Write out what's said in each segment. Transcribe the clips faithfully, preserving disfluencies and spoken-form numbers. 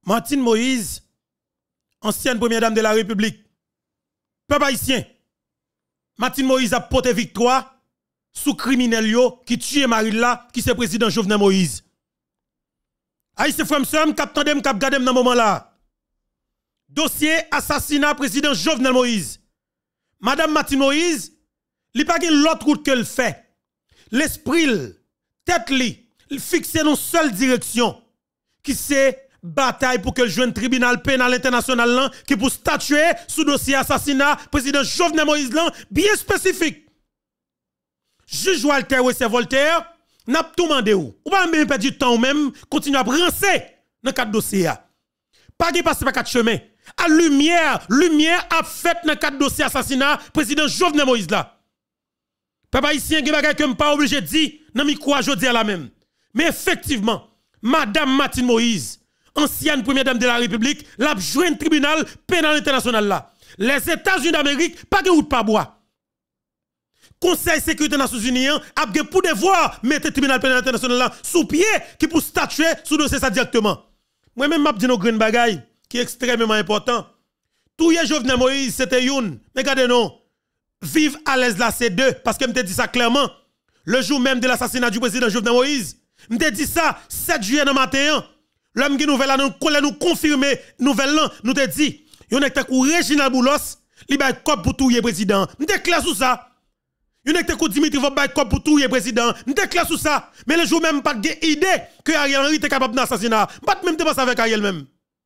Martine Moïse, ancienne première dame de la République, peuple haïtien, Martine Moïse a porté victoire sous criminel yo qui tue Marilla, qui c'est président Jovenel Moïse. Haïtien frère m'sem, k'ap tande m'k'ap gade dans moment là. Dossier assassinat président Jovenel Moïse. Madame Martine Moïse, li pa gen l'autre route que le fait. L'esprit, tête li, fixe dans seule direction qui c'est bataille pour que le jeune tribunal pénal international là, qui pour statuer sous dossier assassinat président Jovenel Moïse là, bien spécifique. Juge Walter Wessé Voltaire n'a tout demandé ou. Ou pas même perdre du temps ou même continuer à brancer dans quatre dossiers. Pas de passer par quatre chemins. À lumière, lumière a fait dans quatre dossiers assassinat président Jovenel Moïse là. Papa ici un bagay que pas obligé de dire dans micro jodi à la même. Mais effectivement, madame Martine Moïse, ancienne première dame de la République, l'a joué un tribunal pénal international là. Les États-Unis d'Amérique pas de route pas bois. Conseil de sécurité des Nations Unies a bien pour devoir mettre le tribunal pénal international là sous pied qui pour statuer sous dossier ça directement. Moi même m'a dit nos green bagay qui est extrêmement important. Tout y Jovenel Moïse c'était une. Mais regardez non. Vive à l'aise là c'est deux parce que me dit ça clairement. Le jour même de l'assassinat du président Jovenel Moïse, me dit ça sept juillet dans matin. L'homme qui nouvelle là nous nous confirmer nouvelle là nous te dit yon est kou Reginald Boulos, li bay cop pour tout y président. Me dit clair sur ça. Yon était kou Dimitri va bay cop pour tout y président. M'était clair sur ça. Mais le jour même pas de idée que Ariel Henry était capable d'assassinat. Pas même te passe avec Ariel même.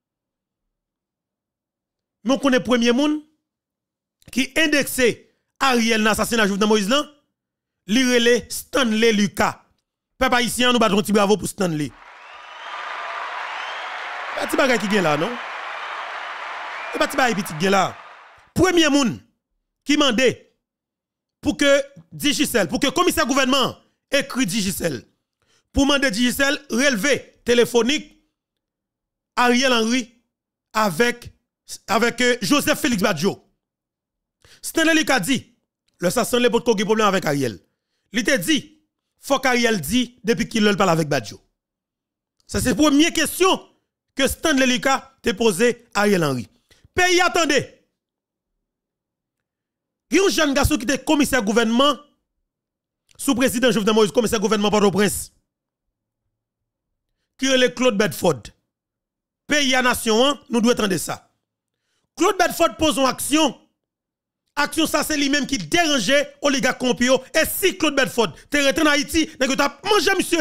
Mais on connaît premier monde qui indexé Ariel dans l'assassinat Jovenel Moïse là, li relé Stanley Lucas. Papa ici nous battre un petit bravo pour Stanley. Petit bagay qui gen là non? Et petit bagay petit gen là. Premier monde qui mandé pour que Digicel, pour que le commissaire gouvernement écrit Digicel, pour demander Digicel relever téléphonique Ariel Henry avec, avec euh, Joseph Félix Badjo. Stanley Luc a dit, le assassin le pot problème avec Ariel. Il te dit, faut qu'Ariel dit depuis qu'il ne parle avec Badjo. Ça c'est la première question que Stanley Luc a posé à Ariel Henry. Pays attendez. Il y a un jeune garçon qui était commissaire gouvernement sous président Jovenel Moïse, commissaire gouvernement Port-au-Prince, qui est le Claude Bedford. Pays à nation, nous devons attendre ça. Claude Bedford pose une action. Action ça c'est lui-même qui dérangeait oligarque Compio. Et si Claude Bedford te retourné en Haïti, n'est que tu as mangé monsieur.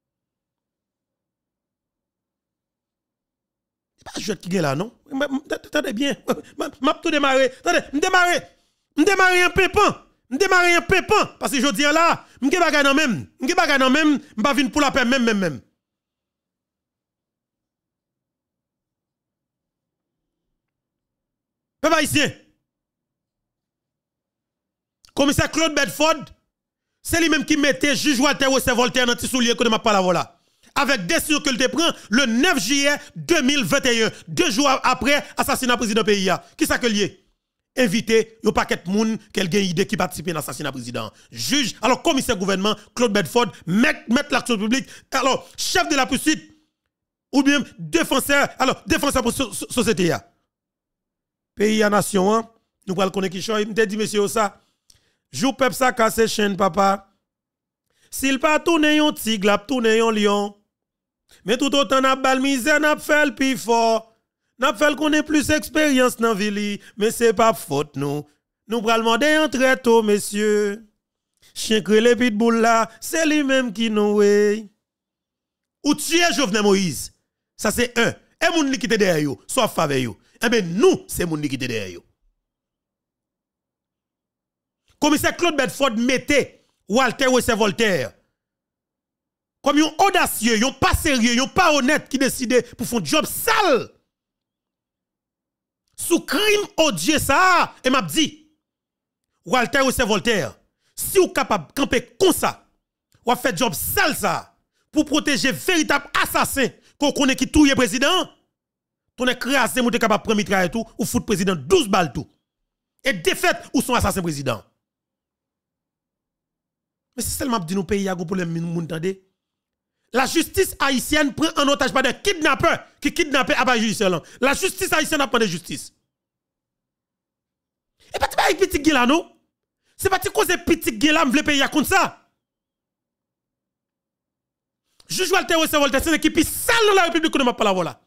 C'est pas jouet qui est là non? Attendez bien. M'a tout démarré. Attendez, me démarrer. Me démarrer un pépin. Me démarrer un pépin parce que je dis là, me ge bagay nan même. Me ge bagay nan même, m'pa vinn pour la paix même même même. Papa ici. Commissaire Claude Bedford, c'est lui-même qui mettait juge Walter Wessé Voltaire dans petit soulier que de m'a pas la voilà. Avec décision que te prend le neuf juillet deux mille vingt et un, deux jours après assassinat président pays. Qui ça que lié? Invité un paquet de monde qu'elle gagne idée qui participe à l'assassinat président. Juge, alors commissaire gouvernement Claude Bedford, mettre l'action publique, alors chef de la poursuite ou bien défenseur, alors défenseur pour so société. Pays à nation, hein? Nous parlons connaître qui choy, me dit monsieur ça. Jou peuple ça casse chaîne papa. S'il pas tourner yon tigre, la tourner yon lion. Mais tout autant n'a bal misère n'a fait le plus fort. N'a fait qu'on ait plus expérience dans ville, mais c'est pas faute nous. Nous pral demander en très tôt messieurs. Chien crélé pitbull là, c'est lui-même qui nous wey. Ou tuer Jovenel Moïse. Ça c'est un. Et moun li qui te derrière yo, soit faveur yo. Eh ben nous, c'est moun li qui te derrière yo. Commissaire Claude Bedford mettait Walter Wessé Voltaire comme un audacieux, un pas sérieux, un pas honnête qui décide pour faire un job sale. Sous crime odieux ça, et m'a dit, Walter Wessé Voltaire, si vous êtes capable de camper comme ça, ou faire job sale ça, pour protéger véritable assassin qu'on connaît qui touye président, ton écrasé, vous êtes capable de prendre mitraille et tout, ou foutre président douze balles tout. Et défaite ou son assassin président. Mais c'est seulement dit nous pays à pour les moun tande. La justice haïtienne prend en otage par des kidnappeurs qui kidnappent à bas judiciaire. La justice haïtienne a pas de justice. Et pas avec petit gars là non. C'est pas cause petit gars là me veut payer comme ça. Juge Walter Walter c'est qui plus sale dans la République qu'on ne m'a pas la voilà.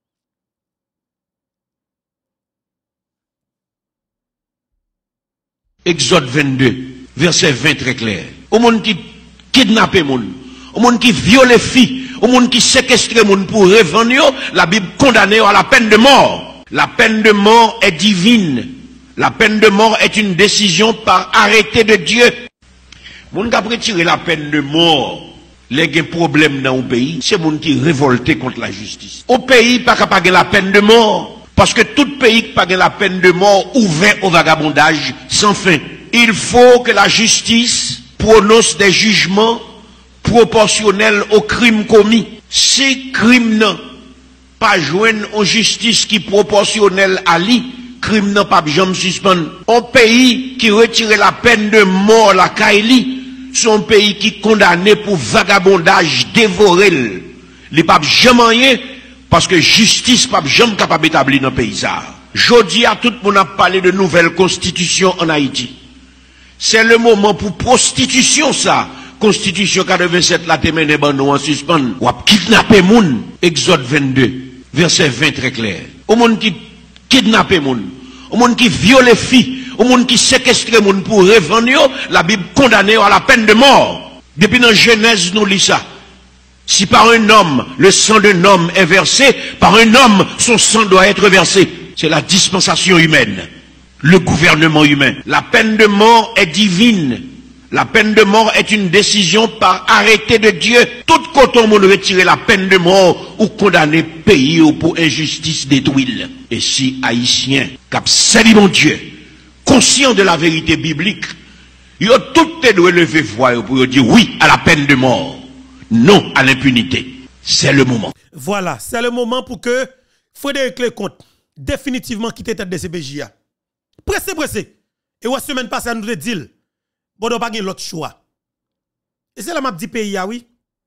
Exode vingt-deux, verset vingt très clair. Au monde qui kidnappe moun, au monde qui viole filles, au monde qui séquestre moun pour revendre, la Bible condamne à la peine de mort. La peine de mort est divine. La peine de mort est une décision par arrêté de Dieu. Moun qui a retiré la peine de mort, les gens problème dans le pays, c'est moun qui révolté contre la justice. Au pays, pas capable de la peine de mort. Parce que tout pays qui pague la peine de mort ouvert au vagabondage sans fin. Il faut que la justice prononce des jugements proportionnels aux crimes commis. Si crime n'a pas joindre en justice qui proportionnelle à lui, crime n'a pas jamais suspendre. Un pays qui retire la peine de mort la Kaili, c'est un pays qui condamné pour vagabondage dévoré. Les papes jamais rien. Parce que justice pas jamais capable d'établir dans le pays. Jodi à tout le monde a parlé de nouvelle constitution en Haïti. C'est le moment pour prostitution ça. Constitution quatre-vingt-sept la témène en suspens. Ou a kidnapper moun. Exode vingt-deux, verset vingt très clair. Au monde qui kidnappe moun, au monde qui viole filles, au monde qui séquestre moun pour revendre, la Bible condamne à la peine de mort. Depuis dans Genèse nous lit ça. Si par un homme, le sang d'un homme est versé, par un homme, son sang doit être versé. C'est la dispensation humaine, le gouvernement humain. La peine de mort est divine. La peine de mort est une décision par arrêté de Dieu. Tout coton on retirer la peine de mort ou condamner pays ou pour injustice détruire. Et si Haïtiens, cap salut mon Dieu, conscient de la vérité biblique, ils ont tout doit lever voix pour dire oui à la peine de mort. Non à l'impunité. C'est le moment. Voilà, c'est le moment pour que Frédéric Lecomte définitivement quitte tête de C P J. Pressé, pressé. Et la semaine passée, nous te dit, bon, on pas l'autre choix. Et c'est la map du pays, oui.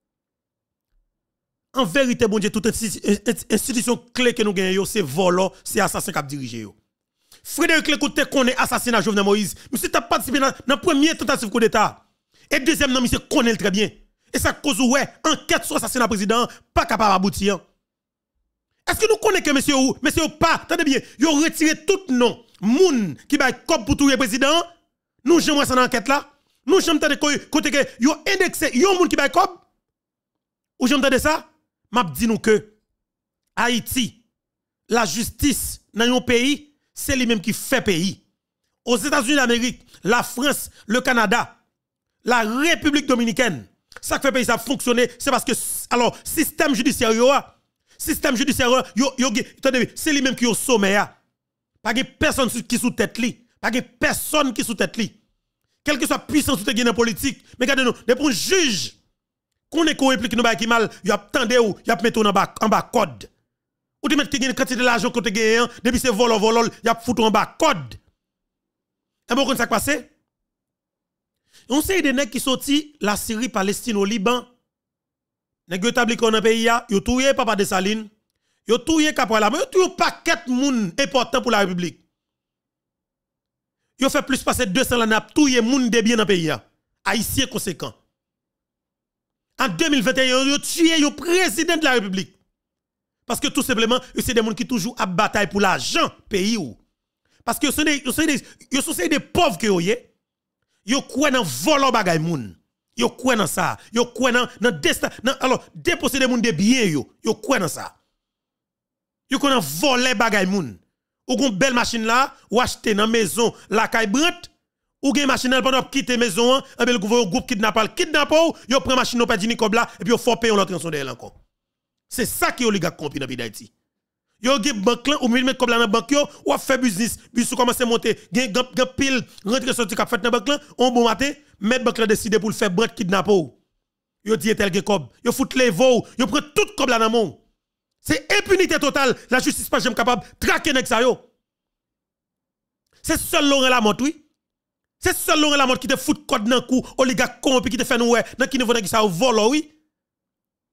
En vérité, bon Dieu, toute institution clé que nous gagnons, c'est volant, c'est assassin qui a dirigé. Frédéric Lecomte te connaît assassinat Jovenel Moïse. Monsieur t'a participé dans la première tentative coup d'État. Et deuxième, monsieur connaît très bien. Et ça cause ouais, enquête sur l'assassinat président, pas capable d'aboutir. Est-ce que nous connaissons que monsieur ou, monsieur ou pas, attendez bien, ils ont retiré tout nom, moun qui va comme pour tout le président, nous j'aimerais ça dans l'enquête là, nous j'aimerais côté que ils ont indexé, ils ont moun qui va comme, ou j'aimerais ça, m'a dit nous que Haïti, la justice dans un pays, c'est lui-même qui fait pays. Aux États-Unis d'Amérique, la France, le Canada, la République dominicaine, ça qui fait pays ça fonctionner, c'est parce que alors système judiciaire yo système judiciaire yo yo c'est lui même qui au sommet a. Pas de personne qui sous tête li, pas de personne qui sous tête li. Quelle que soit puissance ou te gagne en politique, mais regardez nous, des pour juge qu'on est qu'on réplique nous ba qui mal, y a tendé ou y a mettre en bas en bas code. Ou te mettre une quantité d'argent qu'on te gagne depuis c'est vol vol, y a foutu en bas code. Et bon, quand ça passé? On sait des nèg qui sorti la Syrie, Palestine au Liban. Nèg établi qu'on dans pays a, yo touye Papa Dessalines, yo touye Caporal, mais yo touye paquet moun important pour la République. Yo fait plus passer deux cents l'année à touye moun de bien dans pays a. Haïtien conséquent. En deux mille vingt et un, yo tué yo président de la République. Parce que tout simplement, c'est des moun qui toujours à bataille pour l'argent pays ou. Parce que ce sont des yo sont des pauvres que yo yé. Yo kwen nan volant bagay moun. Yo kwen nan ça. Yo kwen nan nan destin nan alors déposséder moun de biens yo. Yo kwen nan ça. Yo kwen nan voler bagay moun. Ou gon belle machine là, ou acheter nan maison la kay brant, ou gen machine là pendant quitter maison, un bel groupe kidnappal kidnappe ou, yo prend machine non pas dini kob là et puis yo faut payer l'autre rançon d'elle encore. C'est ça qui oligarque compris dans pays d'Haïti. Yo gen banque là ou mettre comme là dans banque yo ou fait business puis sou commencer monter gen gen pile rentrer sortir cap fait dans banque là on bon matin mettre banque là décider pour le faire brand kidnapper yo dit tel gen cob yo fout les veau yo prend tout comme là dans mon c'est impunité totale la justice pas jamais capable traquer nèg ça yo c'est seul Laurent Lamotte oui c'est seul Laurent Lamotte qui te fout code dans cou oligarque corrompu qui te fait nous ouais dans qui niveau nèg ça vol oui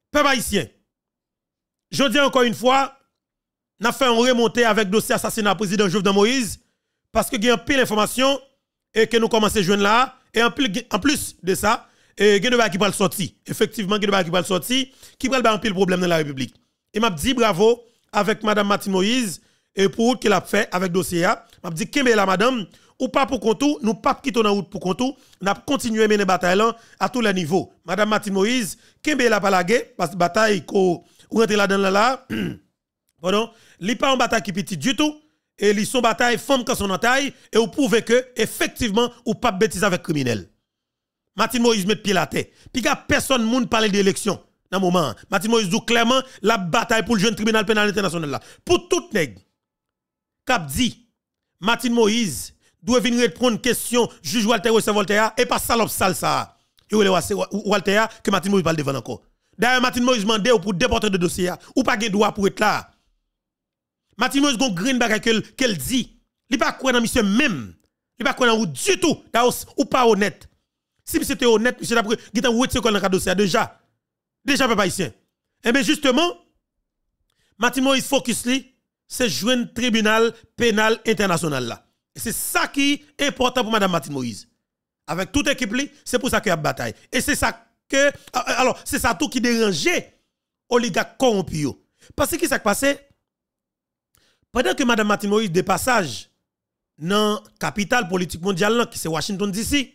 Peuple haïtien, je dis encore une fois, nous avons fait une remontée avec le dossier assassinat président Jovenel Moïse parce que il y a un pile d'informations et que nous commençons à joindre là. Et en plus, en plus de ça, il y a des gens qui vont sortir. Effectivement, il y a des gens qui vont sortir, qui vont un pile problème dans la République. Et m'a dit bravo avec Madame Martine Moïse et pour qu'elle a fait avec le dossier. M'a dit qu'elle la madame, ou pas pour contour, nous pas quitter la route pour contour, nous continuer à mener bataille à tous les niveaux. Madame Martine Moïse, qu'elle la pas la guerre, parce que bataille qu'on rentre là-dedans là, pardon, li pas en bataille qui petit du tout, et li son bataille femme quand son taille, et vous prouvez que, effectivement, ou pas bêtise avec criminel. Martine Moïse met pied la tête. Puis a personne moun parler d'élection dans moment. Martine Moïse dit clairement la bataille pour le jeune tribunal pénal international là. Pour tout nèg cap dit Martine Moïse doit venir répondre question juge Walter Voltaire et pas salope sale ça. Et Walter que Martine Moïse parle devant encore. D'ailleurs Martine Moïse mandé pour déporter de dossier ou pas gen droit pour être là. Martine Moïse gon green bagay qu'elle dit. Il pas quoi dans monsieur même. Il pas quoi dans du tout. Ou pas honnête. Si c'était honnête, monsieur d'après, il a retiré dans le dossier déjà. Déjà, papa haïtien. Eh bien, justement, Martine Moïse focus li, c'est joindre tribunal pénal international là. Et c'est ça qui est important pour madame Martine Moïse. Avec toute équipe li, c'est pour ça qu'il y a bataille. Et c'est ça que, alors, c'est ça tout qui dérangeait oligarques corrompus. Parce que qui s'est passé? Pendant que madame Martine Moïse de passage dans la capitale politique mondiale, qui c'est Washington D C,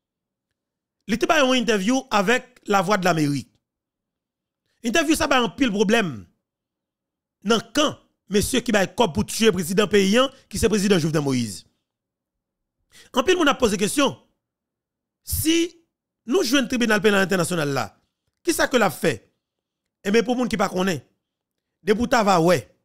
il était pas une interview avec la voix de l'Amérique. Interview ça ba un pile problème. Dans quand monsieur qui ba cop pour tuer président paysan qui c'est président Jovenel Moïse. En pile on a posé question. Si nous jouons un tribunal pénal international là, qui ça que l'a fait? Et bien pour moun qui pas connaît. De pour ta va ouais.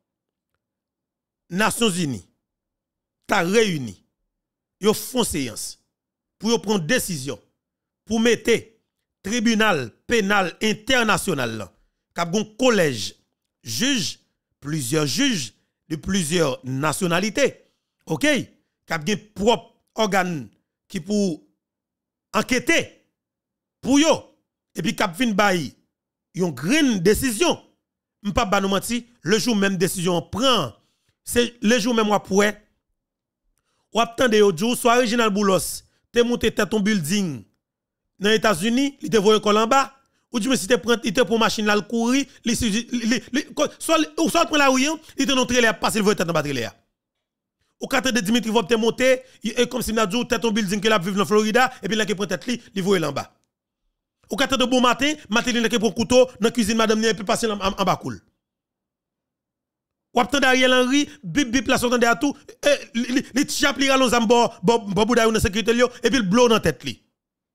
Nations Unies ta réuni. Yo font séance pour yo prendre décision pour mettre tribunal pénal international k'ap gon collège juge plusieurs juges de plusieurs nationalités OK k'ap gen propre organe qui pour enquêter pour yo et puis k'ap vinn bay yon grande décision m'pa ba nou menti le jour même décision on prend c'est le jour même après ou attendez yo jour soit Reginald Boulos te monté tête ton building dans les États-Unis, il te voye en bas, ou tu me si te prend il te pour machine là le courir, li soit ou soit prend la rue, il te montre les passer le voye tête dans batterie là. Ou quand de Dimitri va te monter, et comme si n'a dit tête ton building que la vivre en Florida et puis là qui prend tête li, il voye en bas. Ou quand de bon matin, matin il qui prend couteau dans cuisine madame ni peut passer en bas cool. Ou attend Ariel Henry, bip bip la sortant de tout, li chap li ralon zambo, bobo da une sécurité li et puis le blow dans tête li.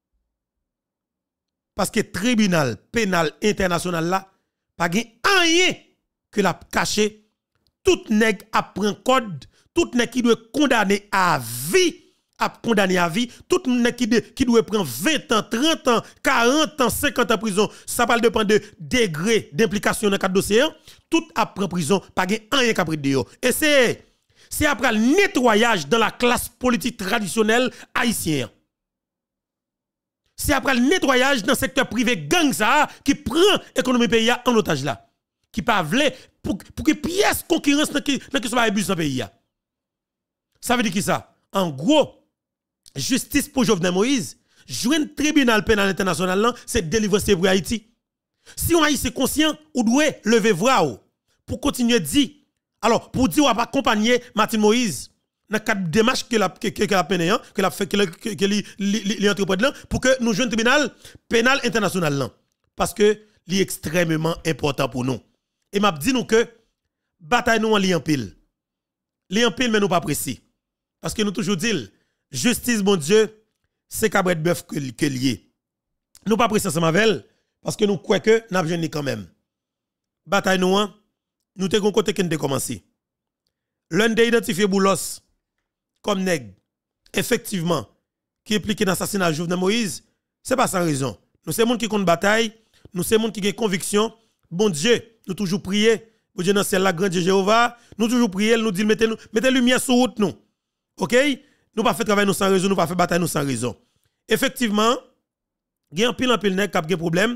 Parce que le tribunal pénal international là, pas rien que l'a caché. Tout nèg a pris code, tout nèg qui doit condamner à vie, a condamné à vie, tout nèg qui, qui doit prendre vingt ans, trente ans, quarante ans, cinquante ans de prison, ça va dépendre de degré d'implication dans le cadre dossier, tout a pris prison, pas rien qu'a pris de. Et c'est c'est après le nettoyage dans la classe politique traditionnelle haïtienne. C'est après le nettoyage dans le secteur privé gang ça qui prend l'économie pays en otage là. Qui pas vle pour, pour que pièce concurrence dans qui dans qui soit abus dans pays. Ça veut dire qui ça? En gros, justice pour Jovenel Moïse, joindre tribunal pénal international là, c'est délivrer pour Haïti. Si on Haïti est conscient, on doit lever voix pour continuer de dire. Alors, pour dire on va accompagner Martine Moïse dans quatre démarches que la que, que, que la peine que la fait que que li entreprendre là pour que nous jouions tribunal pénal international là parce que li extrêmement important pour nous et m'a dit nous que bataille nous en li en pile li en pile mais nous pas précis parce que nous toujours dit justice bon Dieu c'est cabret bœuf que que lié nous pas précis ensemble avec parce que nous croyons que n'a besoin quand même bataille nous nous te gon côté qui nous commencé l'un de identifier Boulos comme nèg effectivement qui impliqué dans l'assassinat de Jovenel Moïse, c'est pas sans raison. Nous c'est monde qui compte bataille, nous c'est monde qui a conviction. Bon Dieu, nous toujours prier, bon Dieu dans ciel la grande Jéhovah, nous toujours prier, nous dit mettez nous mettez lumière sur route nous. OK? Nous pas fait travail nous sans raison, nous pas fait bataille nous sans raison. Effectivement, il y a un pile en pile nèg qui a des problèmes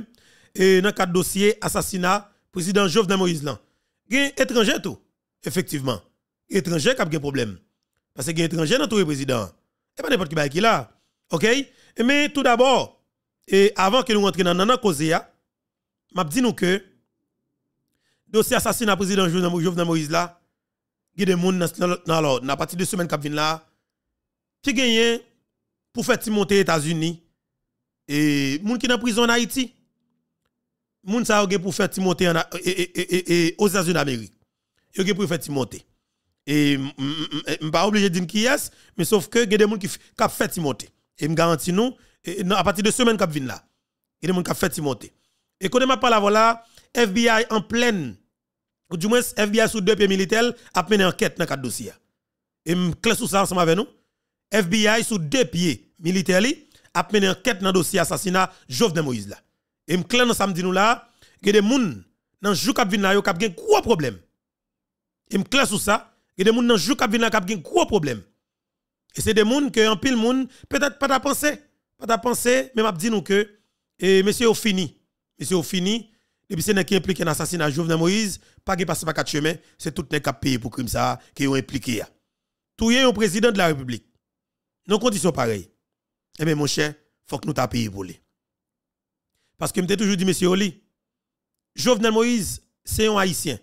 et dans cadre dossier assassinat président Jovenel Moïse là. Gen étranger tout. Effectivement. Étranger qui a un problème. Parce que gen étranger dans tout le président. Et pas n'importe qui ba qui là. OK? Mais tout d'abord, et avant que nous rentrions dans la cause ya, m'a dit nous que dossier assassinat président Jovenel Moïse là, il y a des gens dans l'ordre, à partir de semaine qui viennent là, qui gagnent pour faire monter les États-Unis et moun qui dans prison en Haïti. Moun sa yo pour faire monter aux États-Unis d'Amérique. Yo gen pour faire monter. Et m pas obligé de dire qui est, mais sauf que il y a des gens qui ont fait monter. Et me garantis nous à partir de semaine qui viennent là, il y a des gens qui ont fait monter. Et quand on parle voilà, F B I en pleine, ou du moins F B I sous deux pieds militaires a mené enquête dans le dossier. Et me classe sur ça ensemble avec nous. F B I sous deux pieds militaires a mené enquête dans le dossier assassinat Jovenel Moïse là. Et me classe dans samedi nous là, il y a des gens dans le jour qui viennent là qui ont un gros problème. Et me classe sur ça, il y a des gens dans le jour qui viennent là qui ont un gros problème. Et c'est des gens qui en pile monde peut-être pas ta pensée, pas ta pensée, mais m'a dit nous que et monsieur au fini. Monsieur au fini, depuis c'est qui impliqué dans l'assassinat de Jovenel Moïse, pas qui passe par quatre chemins, c'est tout n'est qu'à payer pour crime ça qui ont impliqué. Tout est un président de la République. Nos conditions pareilles. Eh bien mon cher, faut que nous t'a payé pour lui. Parce que m'ai toujours dit monsieur Oli, Jovenel Moïse c'est un haïtien.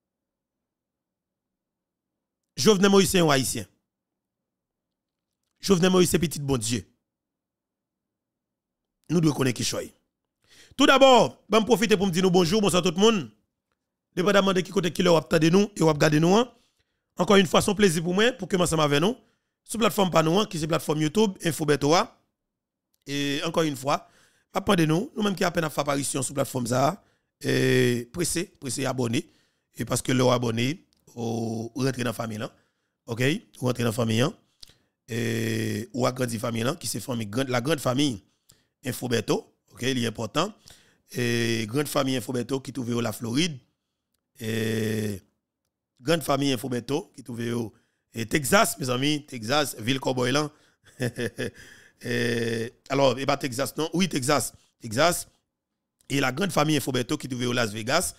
Jovenel Moïse c'est un haïtien. Jovenel Moïse c'est petit bon Dieu. Nous devons connaître qui choisit. Tout d'abord, je vais profiter pour me dire bonjour, bonsoir tout le monde. Dépendamment de qui côté qui leur attendez nous et regardez nous. Encore une fois, c'est un plaisir pour moi pour commencer avec nous. Sur la plateforme Panouan, qui est la plateforme YouTube, Infobetoa. Et encore une fois, appendez nous, nous-mêmes qui avons à peine fait apparition sur la plateforme ça, et pressez, pressez abonner. Et parce que leur abonné, ou rentrer dans la famille là. OK? Ou rentrer dans la famille là. Et ou agrandir la famille là, qui c'est la grande famille Infobeto. OK, il est important. Et grande famille Infobeto qui trouve au la Floride. Et grande famille Infobeto qui trouve au et Texas, mes amis, Texas, ville cowboy là. et alors, et pas Texas non, oui Texas, Texas. Et la grande famille Infobeto qui trouve au Las Vegas.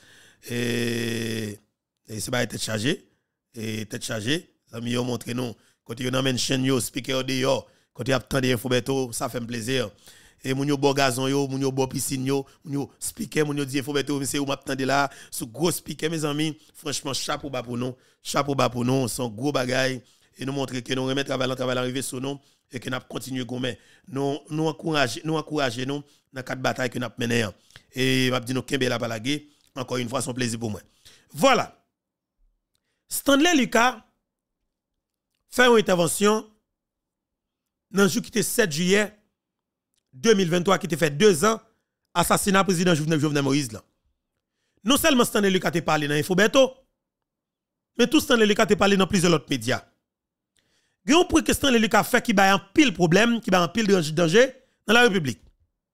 Et, et c'est pas tête chargée. Et tête chargée, les amis ont montré nous quand ils ont une chaîne yo speaker dehors, quand ils attendent Infobeto, ça fait plaisir. Et moun yo bo gazon yo, moun yo bo piscine yo, moun yo speaker, moun yo di Infobeto, monsieur ou m'attendez là, sous gros speaker mes amis, franchement chapeau bas pour nous, chapeau bas pour nous, son gros bagay et nous montrer que nous remettre travail travail arrivé sur nous et que nous continuer gomme. Nous nous encourager, nous encourager nous dans quatre batailles que nous mené et m'a dit nous kembe la balagé, encore une fois son plaisir pour moi. Voilà. Stanley Lucas fait une intervention dans le jour qui était sept juillet deux mille vingt-trois qui te fait deux ans assassinat président Jovenel, Jovenel Moïse là. Non seulement Stanley Lucas te parlé dans Infobeto, mais tout Stanley Lucas te parlé dans plusieurs autres médias. Il y a un point que Stanley Lucas fait qui a un pile problème, qui a un pile danger dans la République.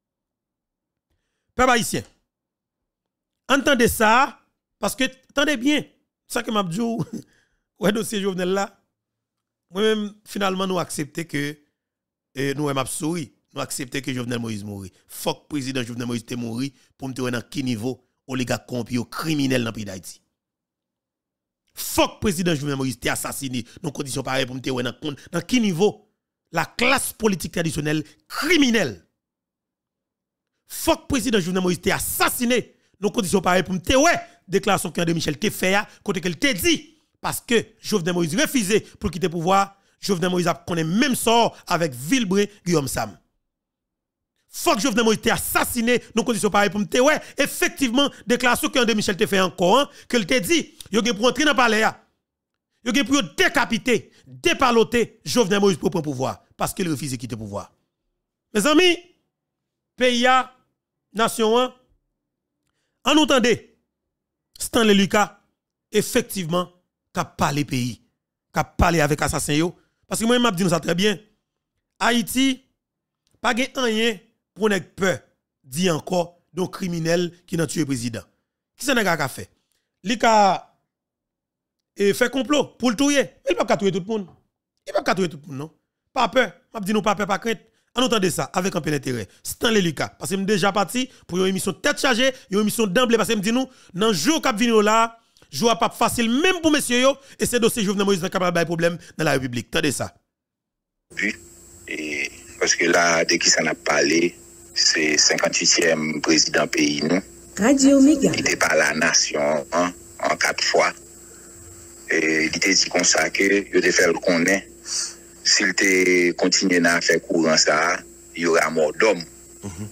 Peuple haïtien. Entendez ça parce que attendez bien, ça que m'a dit ouais dossier Jovenel là. Moi-même finalement nous accepter que et nous m'a souri. Nous accepter que Jovenel Moïse mourit. Faut que le président Jovenel Moïse te mourir pour me te dans quel niveau oligarque corrompu criminel dans le pays d'Haïti. Faut que le président Jovenel Moïse te assassiné dans conditions pareilles pour me te dans dans quel niveau la classe politique traditionnelle criminelle. Faut que le président Jovenel Moïse te assassiné dans conditions pareilles pour me te déclaration que de Michel te fait côté qu'elle te dit parce que Jovenel Moïse refusé pour quitter le pouvoir. Jovenel Moïse a connaît même sort avec Villebré Guillaume Sam. Faut que Jovenel Moïse t'ait assassiné dans conditions pareilles pour me te ouais effectivement déclaration que de Michel te fait encore hein, que te dit yo gen pour entrer dans palais yo gen pour décapiter dépaloter Jovenel Moïse pour prendre pouvoir parce qu'il refuse de quitter le pouvoir. Mes amis, pays a nation un en entendez Stanley Lucas effectivement qu'a parlé pays qu'a parlé avec assassin yo parce que moi m'a dit ça très bien. Haïti pas gen rien pour n'être peur dit encore donc criminel qui n'a tué le président. Qui ça n'a fait? Li ka et fait complot pour le tuer. Il pas tuer tout le monde. Il pas tuer tout le monde non. Pas peur. M'a dit nous pas peur pas crainte. On entendait ça avec un peu d'intérêt. Stanley Lucas, parce que je suis déjà parti pour une émission tête chargée, une émission d'emblée, parce que je me dis nous, dans le jour qui vient là, jour pas facile, même pour messieurs, yo, et c'est dossier Jovenel Moïse qui a des problèmes dans la République. Entendez ça. Oui, et parce que là, dès qu'il s'en a parlé, c'est cinquante-huitième président pays, nous. Radio Méga. Il était par la nation hein, en quatre fois. Et il était dit comme ça que il était fait le connaître. S'il était continué à faire courant ça, il y aura mort d'homme. Mm-hmm.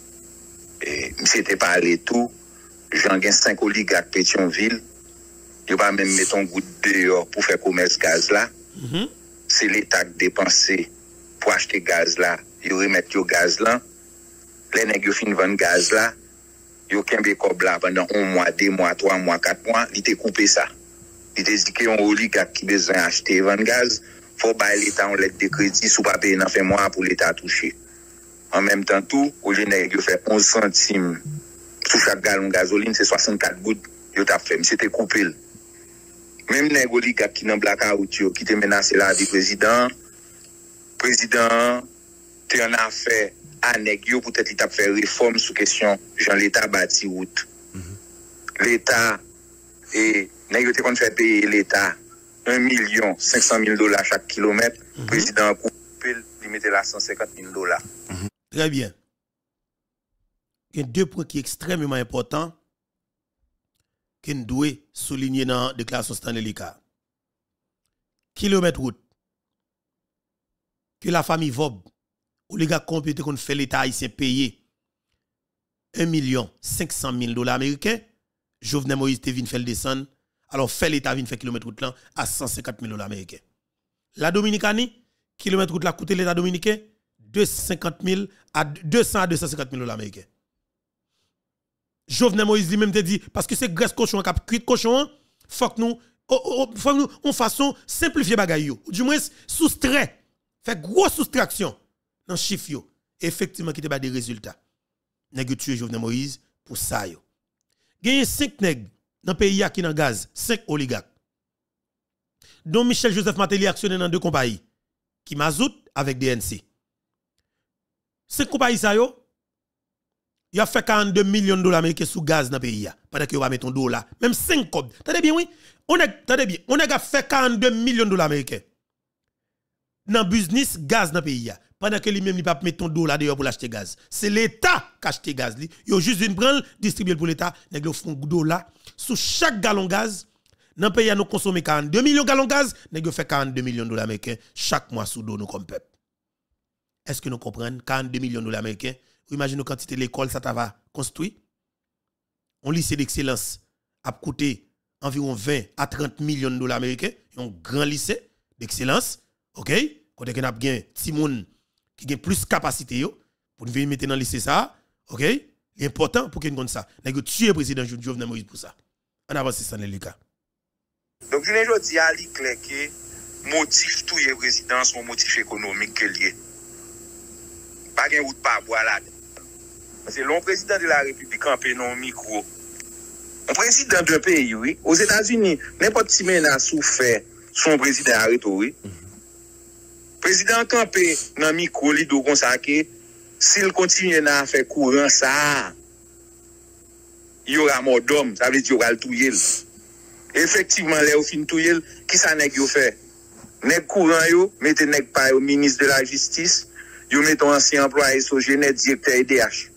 Et c'était parlé tout. J'en gagne cinq oligarques Pétionville. Il va même mettre un goût dehors pour faire commerce gaz là. Mm-hmm. C'est l'État qui dépense pour acheter gaz là. Il remet le gaz là. Les nègres fin vendre gaz là. Ils ont kembe kob là pendant un mois, deux mois, trois mois, quatre mois. Il t'a coupé ça. Il t'a dit qu'il y a un oligarque qui besoin d'acheter vendre gaz. Faut bailler l'État en lettre de crédit sous pas payer dans fin mois pour l'État toucher. En même temps tout, au lieu de faire onze centimes sous chaque gallon de gasoline, c'est soixante-quatre gouttes, yo t'a fait, c'était coupé. Même les oligarques qui dans blackout qui te menacé la vie président, président tu en as fait à nèg yo peut-être il t'a fait réforme sous question Jean l'État bâti route. Mm-hmm. L'État et nèg yo te kon fait payer l'État un million cinq cent mille dollars chaque kilomètre. Le mm-hmm. président a coupé, il mettait là cent cinquante mille dollars. Mm-hmm. Très bien. Il y a deux points qui sont extrêmement importants que nous devons souligner dans la déclaration Stanley Lucas. Kilomètre route. Que la famille Vob, ou les gars computés qu'on fait l'État haïtien payer un million cinq cent mille dollars américains, Jovenel Moïse te vient faire le descendre. Alors, fait l'État vient faire kilomètre route là à cent cinquante mille dollars américains. La Dominicanie, kilomètre route là coûte l'État dominicain deux cent cinquante mille à deux cents à deux cent cinquante mille dollars américains. Jovenel Moïse lui-même te dit, parce que c'est graisse cochon qui a cuit cochon, faut que nous, oh, oh, faut que nous, en façon, simplifier bagaille yo. Du moins, soustrait, fait grosse soustraction dans chiffre yo. Effectivement, qui te bat des résultats. Nèg tué Jovenel Moïse pour ça yo. Gagné cinq nèg dans le pays qui dans gaz, cinq oligarques. Dont Michel Joseph Matéli actionné dans deux compagnies, qui Mazout avec D N C. Cinq compagnies ça yo, il a fait quarante-deux millions de dollars américains sous gaz dans le pays pendant que va mettre un dollar, même cinq cob. T'as bien oui, on a t'as bien, on a fait quarante-deux millions de dollars américains dans business gaz dans le pays pendant que lui-même il pas mettre un dollar d'ailleurs pour l'acheter gaz. C'est l'État qui achète gaz li. Il juste une prendre distribuer pour l'État, nèg font dollar sous chaque gallon gaz. Dans le pays nous consommons quarante-deux millions de gallons gaz, nèg fait quarante-deux millions de dollars américains chaque mois sous dos nous comme peuple. Est-ce que nous comprenons quarante-deux millions de dollars américains? Imaginez la quantité de l'école ça va construire. Un lycée d'excellence a coûté environ vingt à trente millions de dollars américains, un grand lycée d'excellence, OK? Quand on a bien petit monde qui a plus de capacité yo pour venir mettre dans le lycée ça, OK? C'est important pour qu'on ait ça. Nous tuer le président Jovenel Moïse pour ça. On avance ça dans le cas. Donc je ne dis à lui clair que motif tout le président son motif économique que lié. Pas de route pas boire là. Parce que l'on président de la République campé non micro. Un président d'un pays, oui. Aux États-Unis, n'importe qui menace souffert son président arrêté, oui. Mm-hmm. Président campé dans micro, li do comme ça que s'il continue à faire courant ça, il y aura mort d'homme, ça veut dire qu'il y aura le touyer. Effectivement, les au fin touyer, qui ça nèg yo fait? Nèg courant yo, mettez nèg pa au ministre de la justice, yo mettez un ancien employé Sogene directeur E D H.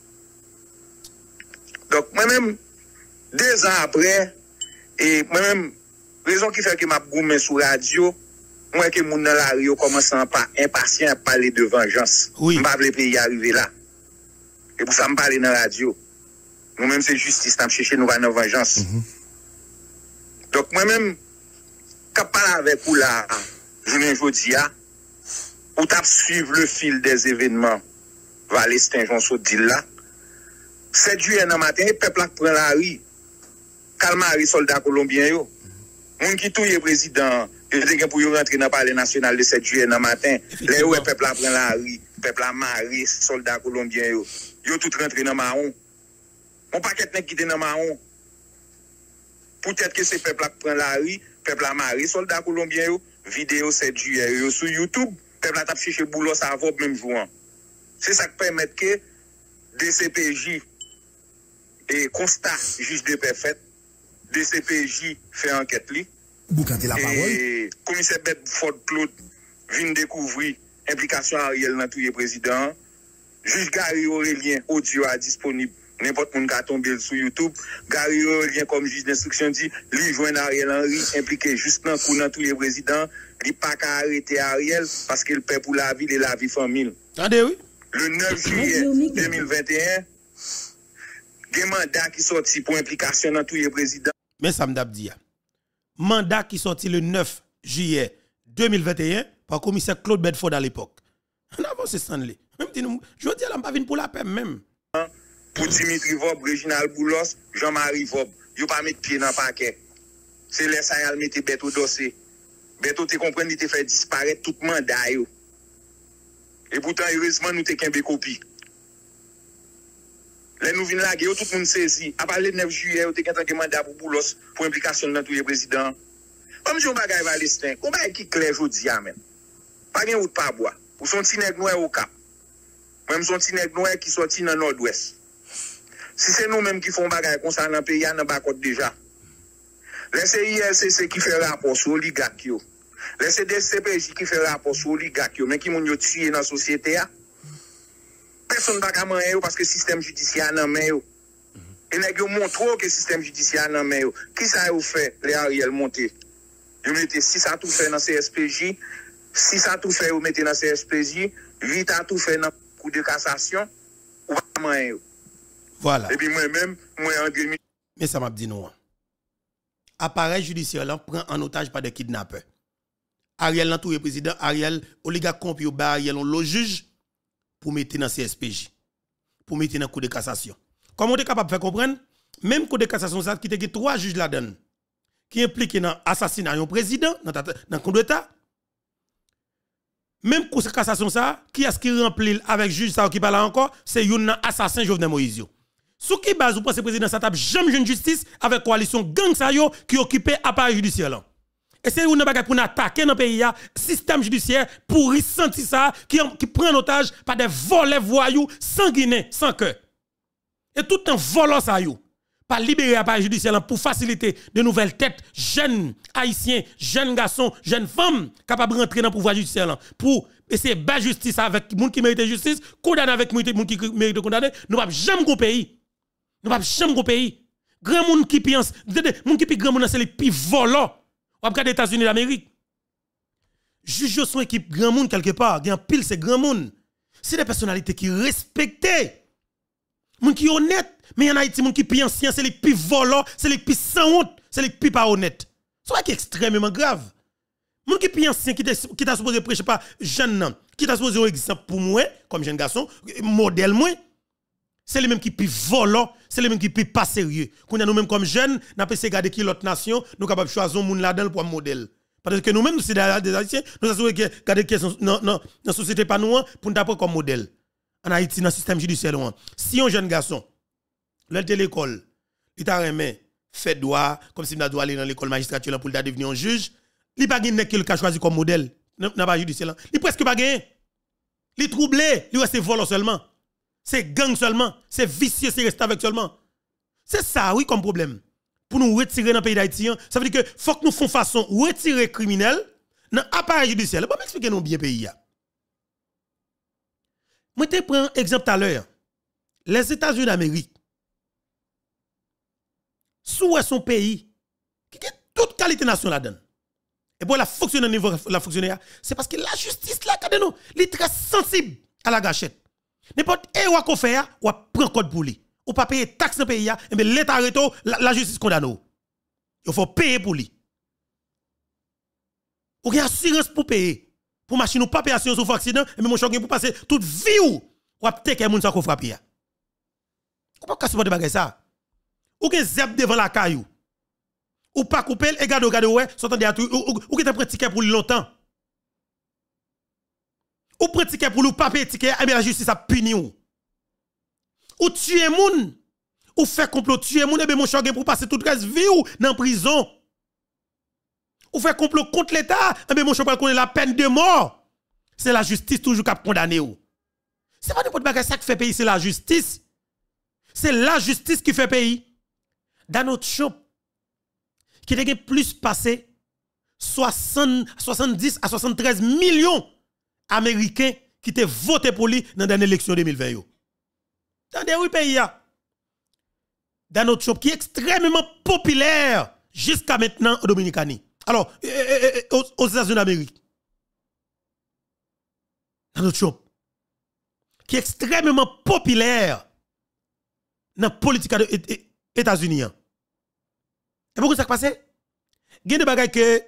Donc, moi-même, deux ans après, et moi-même, raison qui fait que m'a goumé sur radio, moi que moun dans la rue commence à pas impatient à parler de vengeance. Oui. M'pa vle pays arriver là. Et pour ça me parler dans la radio. Nous-même c'est justice, n'a chercher nous va dans vengeance. Mm-hmm. Donc moi-même quand parler avec vous là, journée jodi a, ou t'a suivre le fil des événements Valestin Jonso dit là. sept juillet dans matin, le peuple a prend la rue. Calmari soldats colombiens yo. Moun qui touye président, il était pour rentrer dans le palais national le sept juillet dans matin. Les ouais peuple a prend la rue, peuple a maré soldats colombiens yo. Yo tout rentré dans marron. On paquet nèg qui était dans marron. Peut-être que c'est peuple a prend la rue, peuple a maré soldats colombiens yo. Vidéo sept juillet yo sur YouTube, peuple a t'a chercher boulot ça va même jouant. C'est ça qui permet que D C P J et constat juge de paix fait, D C P J fait enquête li. Boukante la parole. Et commissaire Bedford Claude vient découvrir implication Ariel dans tout le président. Juge Gary Aurélien, audio a disponible. N'importe qui a tombé sur YouTube. Gary Aurélien, comme juge d'instruction, dit, lui, joint Ariel Henry, impliqué juste dans le coup dans tous les présidents. Il n'a pas qu'à arrêter Ariel parce qu'il paie pour la ville et la vie famille. Attendez, oui. Le neuf juillet deux mille vingt et un, il y a un mandat qui sorti pour implication dans tous les présidents. Mais ça m'a dit. Mandat qui sorti le neuf juillet deux mille vingt et un par commissaire Claude Bedford à l'époque. On avance Stanley. Même dit nous, je dis là, pas venir pour la paix même. Pour Dimitri Vob, Reginald Boulos, Jean-Marie Vob, yo pas mettre pied dans le paquet. C'est les ça y mettre bête au dossier. Bête te comprendre, il te fait disparaître tout mandat yo. Et pourtant heureusement nous te kembe copie. Les nous venons là, tout le monde saisi. À partir du neuf juillet, on te un mandat pour Boulos pour implication dans tous les présidents. Comme si on bagaille Valestin, on bagaille qui clair jodi a même. Pas gen route pas bois. Ou son petit nèg noir au cap. Même son petit nèg noir qui sorti dans nord-ouest. Si c'est nous-mêmes qui font bagaille comme ça dans le pays, on n'a pas déjà. Les C I L C C qui fait rapport sur l'oligarque, les C D C P J qui fait rapport sur l'oligarque, mais qui m'ont tué dans la société, personne ne va pas manger parce que le système judiciaire n'a pas. Et nous montrons que le système judiciaire n'a pas. Qui ça a fait, les Ariel monter? Vous mettez six à tout fait dans C S P J, six à tout fait, vous mettez dans C S P J, huit à tout fait dans le coup de cassation, ou pas manger. Voilà. Et puis moi-même, moi en deux mille. Mais ça m'a dit non. Appareil judiciaire là prend en otage par des kidnappeurs. Ariel nan tout le président, Ariel, oligarque compi ou ba Ariel on le juge pour mettre dans C S P J. Pour mettre dans coup de cassation. Comment on est capable de faire comprendre? Même coup de cassation ça qui te trois juges là-dedans qui impliquent dans assassinat d'un président dans dans coup d'état. Même coup de cassation ça, qui est-ce qui remplit avec juge ça qui parle encore, c'est un assassin Jovenel Moïse. Sous qui base vous pensez président ça tape jamais une justice avec coalition gang sa yo qui occupe appareil judiciaire là. Et c'est une bagage pour attaquer dans le pays système judiciaire pour ressentir ça qui qui prend en otage par des volets voyous sanguinés sans cœur. Et tout un volant ça yo par libérer appareil judiciaire là pour faciliter de nouvelles têtes jeunes haïtiens, jeunes garçons, jeunes femmes capables de rentrer dans le pouvoir judiciaire là pour essayer de battre justice avec moun qui mérite justice, condamner avec moun qui mérite condamner, nous pas jamais go pays. Nous pas jamais go pays. Grand monde qui pense, moun qui pi grand monde c'est les pi volants. On regarde les États-Unis d'Amérique. Juge son équipe grand monde quelque part, gen pile c'est grand monde. C'est des personnalités qui respectées. Moun qui honnête, mais en Haïti moun qui pi ancien, c'est les pi volants, c'est les pi sans honte, c'est les pi pas honnêtes. C'est qui est extrêmement grave. Moun qui pi ancien qui qui t'a supposé prêcher pas jeune qui t'a supposé un exemple pour moi comme jeune garçon, modèle moi. C'est les mêmes qui pi volant, c'est les mêmes qui pi pas sérieux. Qu'on a nous mêmes comme jeunes, n'a pas essayé regarder qui l'autre nation, nous capable choisir un monde là-dedans pour un modèle. Parce que nous mêmes c'est des Haïtiens, nous assurons que regarder qui non non dans société pas nous pour nous prendre comme modèle. En Haïti dans le système judiciaire. Si un jeune garçon là de l'école, il t'a remis fait droit comme si il doit aller dans l'école magistrature pour devenir un juge, il pas gagné qu'il a choisi comme modèle dans pas judiciaire. Il presque pas gagné. Il troublé, il reste volant seulement. C'est gang seulement, c'est vicieux, c'est rester avec seulement. C'est ça, oui, comme problème. Pour nous retirer dans le pays d'Haïti, ça veut dire que faut que nous fassions façon retirer criminel dans l'appareil judiciaire. Bon, m'expliquer nous bien pays. Moi, je prends un exemple tout à l'heure. Les États-Unis d'Amérique, sous son pays, qui a toute qualité nationale là-dedans. Et pour la fonctionner au niveau la fonctionner, c'est parce que la justice là, regardez nous, elle est très sensible à la gâchette. N'importe quoi qu'on fait, ou prend code pour lui. Ou pas payer taxe dans le pays, et bien l'État arrête, la, la justice condamne. Il faut payer pour lui. Ou il y a assurance pour payer. Pour machine ou pas payer assurance ou accident, et bien mon choc pour passer toute vie ou ou te que moun sa ko frapper. Ou pas casser de bagay ça. Ou que zep devant la caillou. Ou pas couper et garde garde ouais, s'entendez à tout ou que tu prend ticket pour longtemps. Ou prend ticket pour ou pas payer ticket, et bien la justice a puni ou. Ou tuer moun, ou fait complot tuer moun, et bien mon choc pour passer toute reste vie ou dans prison. Ou fait complot contre l'État, et bien mon choc pour connaître la peine de mort. C'est la justice toujours qui a condamné ou. C'est pas n'importe quoi ça qui fait pays, c'est la justice. C'est la justice qui fait pays. Dans notre shop, qui a plus passé soixante, soixante-dix à soixante-treize millions Américains qui ont voté pour lui dans l'élection deux mille vingt. Dans des pays, dans notre shop qui est extrêmement populaire jusqu'à maintenant au Dominicani. Alors, euh, euh, euh, aux, aux États-Unis d'Amérique. Dans notre shop qui est extrêmement populaire dans la politique des États-Unis. Et pourquoi ça passe? Il y a des bagages que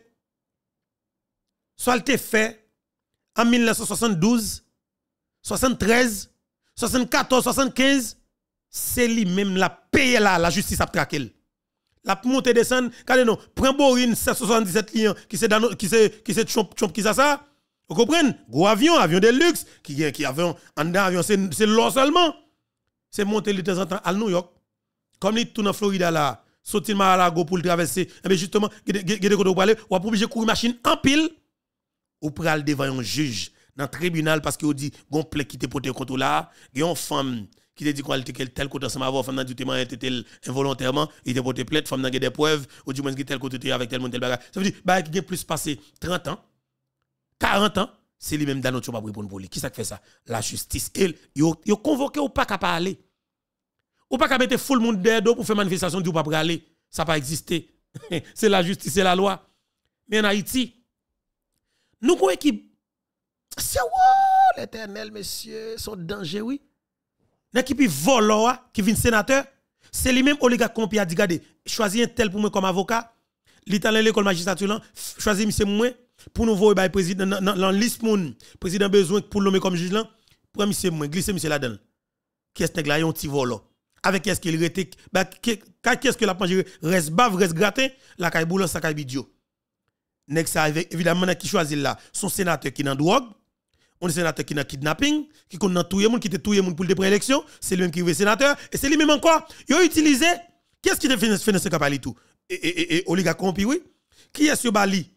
soit été fait en mille neuf cent soixante-douze, soixante-treize, soixante-quatorze, soixante-quinze, c'est lui-même la paye là, la justice a traqué. La montée descendre, quand non, prend Borin sept cent soixante-dix-sept lions qui c'est dans qui c'est qui c'est chomp chomp qui ça ça. Vous comprenez? Gros avion, avion de luxe qui qui avion en dedans avion c'est c'est l'or seulement. C'est monter de temps en temps à New York. Comme il tourne en Floride là, sortir Mar-a-Lago pour le traverser. Et bien justement, gade de côté pour aller, ou obligé courir machine en pile ou pour aller devant un juge dans le tribunal parce qu'il dit gon plaît qui te porté contre là, il y a une femme qui te dit qu'on était tel côté ensemble avoir femme dans du témoin était involontairement, il te porté plainte, femme dans des preuves ou du moins qui tel côté avec tel monde tel bagage. Ça veut dire bah qui a plus passé trente ans, quarante ans, c'est lui-même dans notre choix pour pour lui. Qui ça fait ça? La justice. Il yo yo convoqué ou pas qu'à parler. Ou pas qu'à mettre full monde dedans pour faire manifestation du pas pour aller. Ça pas exister. C'est la justice, c'est la loi. Mais en Haïti, nous quoi équipe c'est wow, l'éternel monsieur, son danger oui. L'équipe volant qui vient sénateur, c'est lui-même oligarque qu'on a dit regardez, choisir un tel pour moi comme avocat, l'italien l'école magistrature là, choisir monsieur moi pour nous voir le président dans liste moun président besoin pour nommer comme juge là, pour monsieur moi glisser monsieur là-dedans. Qui est-ce là un petit volant? Avec qu'est-ce qu'il était bah qu'est-ce que la manger reste bave reste gratin, la caille boulon ça caille bidio. Nek ça évidemment qui choisit là, son sénateur qui dans drogue. On est sénateur qui n'a kidnapping, qui connaît tout le monde, qui te tout le monde pour le préélection, c'est lui-même qui est sénateur, et c'est lui-même encore. Il a utilisé, qu'est-ce qui te fait ce capali tout? Et, et, et, oligarque corrompu, oui. Qui est ce Bali?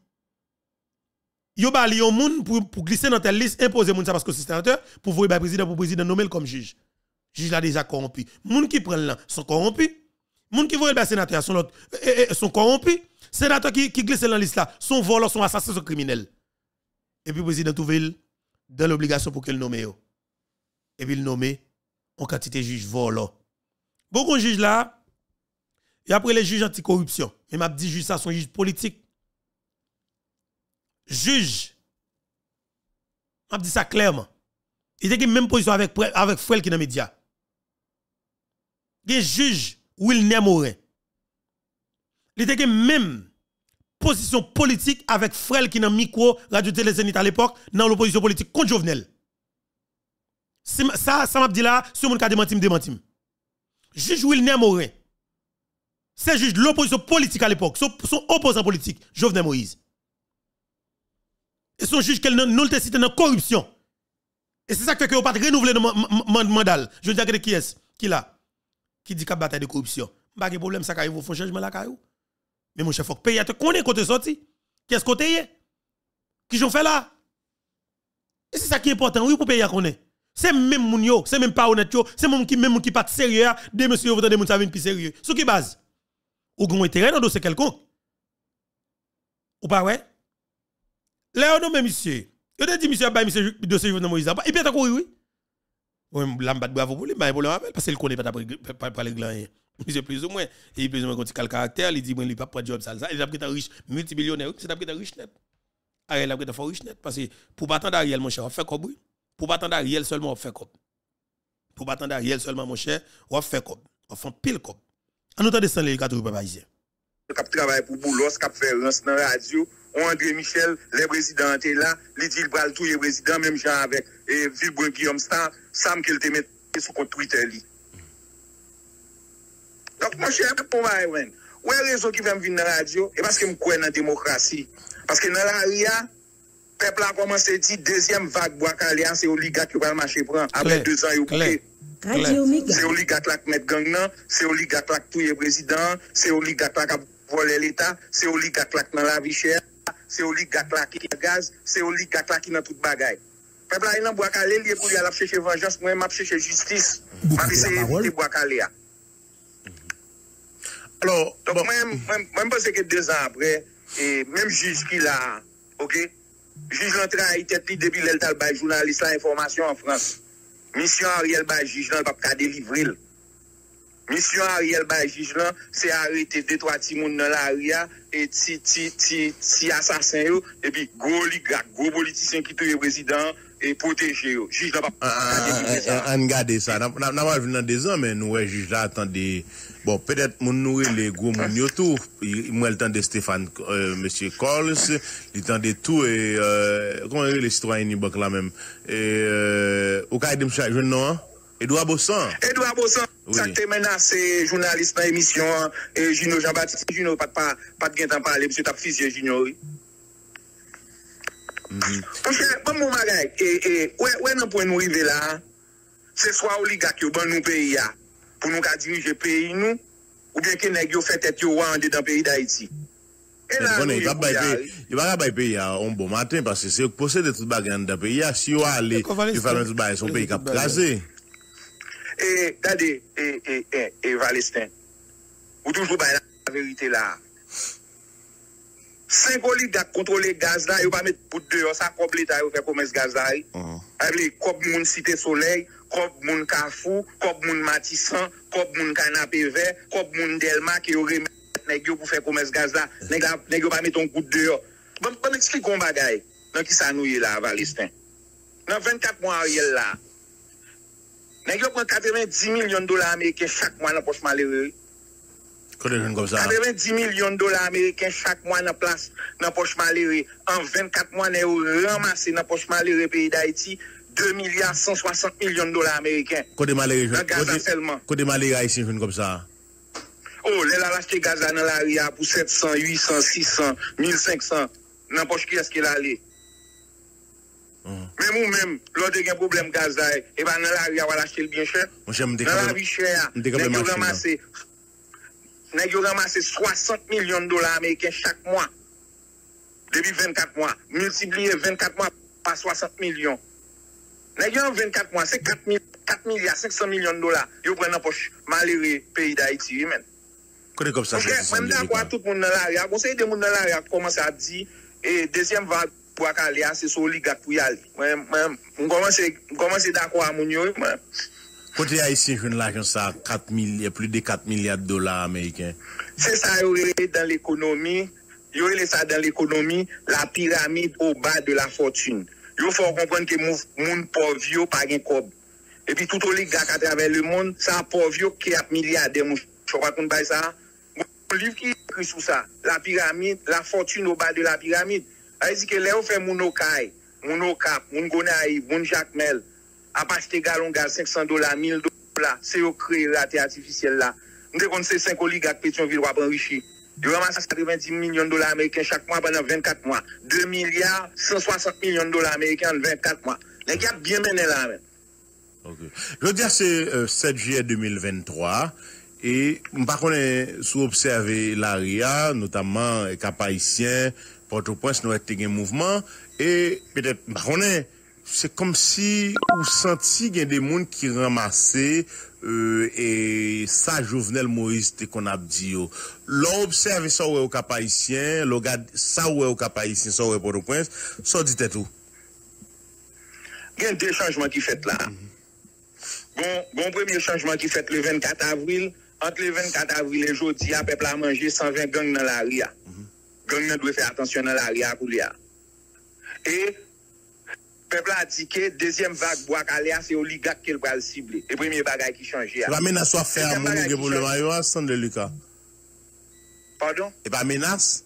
Yo Bali, yon moun pour, pour glisser dans telle liste, imposer moun ça parce que c'est sénateur, pour voir le président, pour le président nommer comme juge. Juge là déjà corrompu. Moun qui prennent là sont corrompus. Moun qui voient le sénateur sont, l'autre, et, et, sont corrompus. Sénateur qui, qui glisse dans la liste là, sont voleurs, sont assassins, sont criminels. Et puis le président Touville, dans l'obligation pour qu'elle nomme. Et puis il nomme en quantité de juge volant. Beaucoup de juges là, et après les juges anticorruption, mais m'a dit juge ça sont juges politiques. Juge, m'a dit ça clairement. Il était même position avec avec frère qui dans les médias. Il juge Wilner Morin. Il était même position politique avec frère qui dans micro radio télé Zénith à l'époque dans l'opposition politique contre Jovenel. Ça ça m'a dit là sur mon cas démenti me démenti. Juge Wilner Morin. C'est juge l'opposition politique à l'époque, son, son opposant politique Jovenel Moïse. Et son juge qu'elle nous le cité dans corruption. Et c'est ça qui fait que vous pas renouveler le mandat. Je veux dire que qui est qui là qui dit qu'il y a bataille de corruption. Pas de problème ça arrive au fond changement là caillou. Mais mon chef, faut que payer, te connaît côté sorti. Qu'est-ce côté y est? Qui j'en fait là? Et c'est ça qui est important, oui, pour payer à connaître. C'est même moun yo, c'est même pas honnête yo, c'est même qui même qui pas sérieux, des monsieur vous des moun ça vient plus sérieux. Sous qui base? Ou gon intérêt dans dossier quelconque. Ou pas ouais? Là on même monsieur. Yo te dit monsieur ba monsieur dossier Jovenel Moïse. Et puis t'as couru oui. Oui, l'ambat bravo pour lui, mais pour le rappel parce qu'il connaît pas pas les glands. C'est plus ou moins et plus ou moins quand il caractère il dit moi il pas pas job ça il a pris un riche multimillionnaire c'est a pris un riche net Ariel a pris un riche net parce que pour pas attendre Ariel mon cher on fait comme pour pas attendre Ariel seulement on fait comme pour pas attendre Ariel seulement mon cher on fait comme on fait pile comme en autant descendre les quatre papa ici cap travail pour Boulos cap faire dans la radio André Michel les présidents étaient là il dit il bral tout les présidents même genre avec et Villebrun Guillaume Star Sam qu'il te met sur compte Twitter li. Donc, mon cher, pour moi, ouais, raison qui vient venir dans la radio, et parce que je crois dans la démocratie. Parce que dans la ria, le peuple a commencé à dire deuxième vague bois caléa, c'est oligarque qui va le marché prendre. Après deux ans, il bouquet. C'est oligarque qui met gang, c'est oligarque qui touille le président, c'est oligarque qui vole l'État, c'est oligarque qui dans la vie chère, c'est oligarque qui a gaz, c'est oligarque qui dans toute bagaille. Peuple là, il a bois calé, il est pour aller chercher vengeance, moi, m'a chercher justice. M'a essayé d'éviter bois calé. Alors, donc, bon. moi, je pense que deux ans après, et même juge qui l'a, ok? Juge l'entrée à tête depuis l'Eltal by journaliste l'information en France. Mission Ariel by juge là, pas qu'à délivrer. Mission Ariel by juge là, c'est arrêter deux trois petits monde dans l'aria et ti ti ti ti assassin yo et puis gros oligarque, gros politicien qui tue président et protéger yo. Juge là pas qu'à délivrer ça. On garde ça. N'a pas vu dans des ans mais nous ouais juge là attendez. Bon, peut-être mon nourrir les gros moun yo tout. Moi le temps de Stéphane euh, monsieur Coles, le temps de tout et euh, comment les citoyens ni banque là même. Et euh, au cas de monsieur jeune non Edouard Bossan. Edouard Bossan, oui. Ça te menacé journaliste dans l'émission et Gino Jean-Baptiste Gino pas pas pas de temps parler monsieur t'a fusillé Gino. Mhm. Parce que bon mon bagay et et ouais ouais non pour nous arriver là, c'est soit oligarque yo ban nous pays là pour nous ka diriger pays nous ou bien que nèg yo fait tête yo en dedans pays d'Haïti. Et là, il va pas payer un bon matin parce que c'est posséder toute bagarre dans le pays. Si vous allez, il va faire tout bagarre son pays qui a crasé. Et regardez, et, et, et, et Valestin, vous toujours la vérité là. Cinq oligarques contrôlent le gaz là, ils ne vont pas mettre pour deux, ça coupe l'État, ils vont faire commerce gaz là. Avec coupe moun Cité Soleil, coupe moun Carrefour, coupe moun Matissan, coupe moun Canapé Vert, coupe moun Delma qui aurait mis pour faire commerce gaz là, ils ne vont pas mettre un coup de deux. Bon, bon, explique un bagay, dans qui ça nous est là, Valestin. Dans vingt-quatre mois, Ariel là. Nèg yo prend quatre-vingt-dix millions de dollars américains chaque mois dans poche malheureux. Comme ça. quatre-vingt-dix millions de dollars américains chaque mois dans place dans poche malheureux. En vingt-quatre mois nèg yo ramassé dans poche malheureux pays d'Haïti deux milliards cent soixante millions de dollars américains. Côté malheureux. Côté seulement. Côté malheureux haïtien comme ça. Oh, les la acheté gaz dans la ria pour sept cents, huit cents, six cents, mille cinq cents. Dans poche qui est-ce qu'il allé? Mais nous-mêmes, l'autre a un problème gaz, et bien dans la rue, on va l'acheter bien cher. Dans la vie chère, nous avons ramassé soixante millions de dollars américains chaque mois. Depuis vingt-quatre mois. Multiplier vingt-quatre mois par soixante millions. Nous avons vingt-quatre mois, c'est quatre milliards cinq cents millions de dollars. Ils prennent en poche malheureux pays d'Haïti. Comme ça, c'est même d'accord, tout le monde dans la rue. Conseil de monde dans la rue commence à dire, et deuxième vague, pour aller c'est sur oligarque pour y aller. On commence d'accord à mon yo. Côté haïtien, je l'argent ça quatre milliards, plus de quatre milliards de dollars américains. C'est ça dans l'économie, yo ça dans l'économie, la pyramide au bas de la fortune. Il faut comprendre que moun pauvre yo pas gen kob. Et puis tout oligarque à travers le monde, ça pauvre yo qui a milliardaire moun. Je crois qu'on bail ça. Mon livre qui écrit sur ça, la pyramide, la fortune au bas de la pyramide. C'est-à-dire que là, on fait mon okaï, mon okap, mon gonaï, mon jacmel, à pas acheter galon gaz cinq cents dollars, mille dollars, c'est au créer la terre artificielle là. Nous avons ces cinq oligarques Pétionville qui ont enrichi. Ils ramassent quatre-vingt-dix millions de dollars américains chaque mois pendant vingt-quatre mois. deux milliards cent soixante millions de dollars américains en vingt-quatre mois. Les gars bien menés là. Ok. Je veux dire, c'est euh, sept juillet deux mille vingt-trois. Et, par contre, sous observer l'A R I A, notamment les Cap haïtiens, Port-au-Prince, nous avons un mouvement, et peut-être, c'est comme si vous sentiez qu'il y a des gens qui ramassaient, euh, et ça, Jovenel Moïse, qu'on a dit, l'on observe ça au Cap haïtien, l'on regarde ça au Cap haïtien, ça au Port-au-Prince, ça dit tout. Il y a deux changements qui fait là. Bon, bon premier changement qui fait le vingt-quatre avril, entre le vingt-quatre avril et jeudi, le peuple a mangé cent vingt gangs dans la ria. Gang ne doit faire attention dans la ria pour l'ia. Et le peuple a dit que deuxième vague bois caléa, c'est oligarque qui va le cibler. Et premier bagage qui change. La menace soit fait à mon pour le maillot, Sandre Lucas. Pardon? Et pas menace?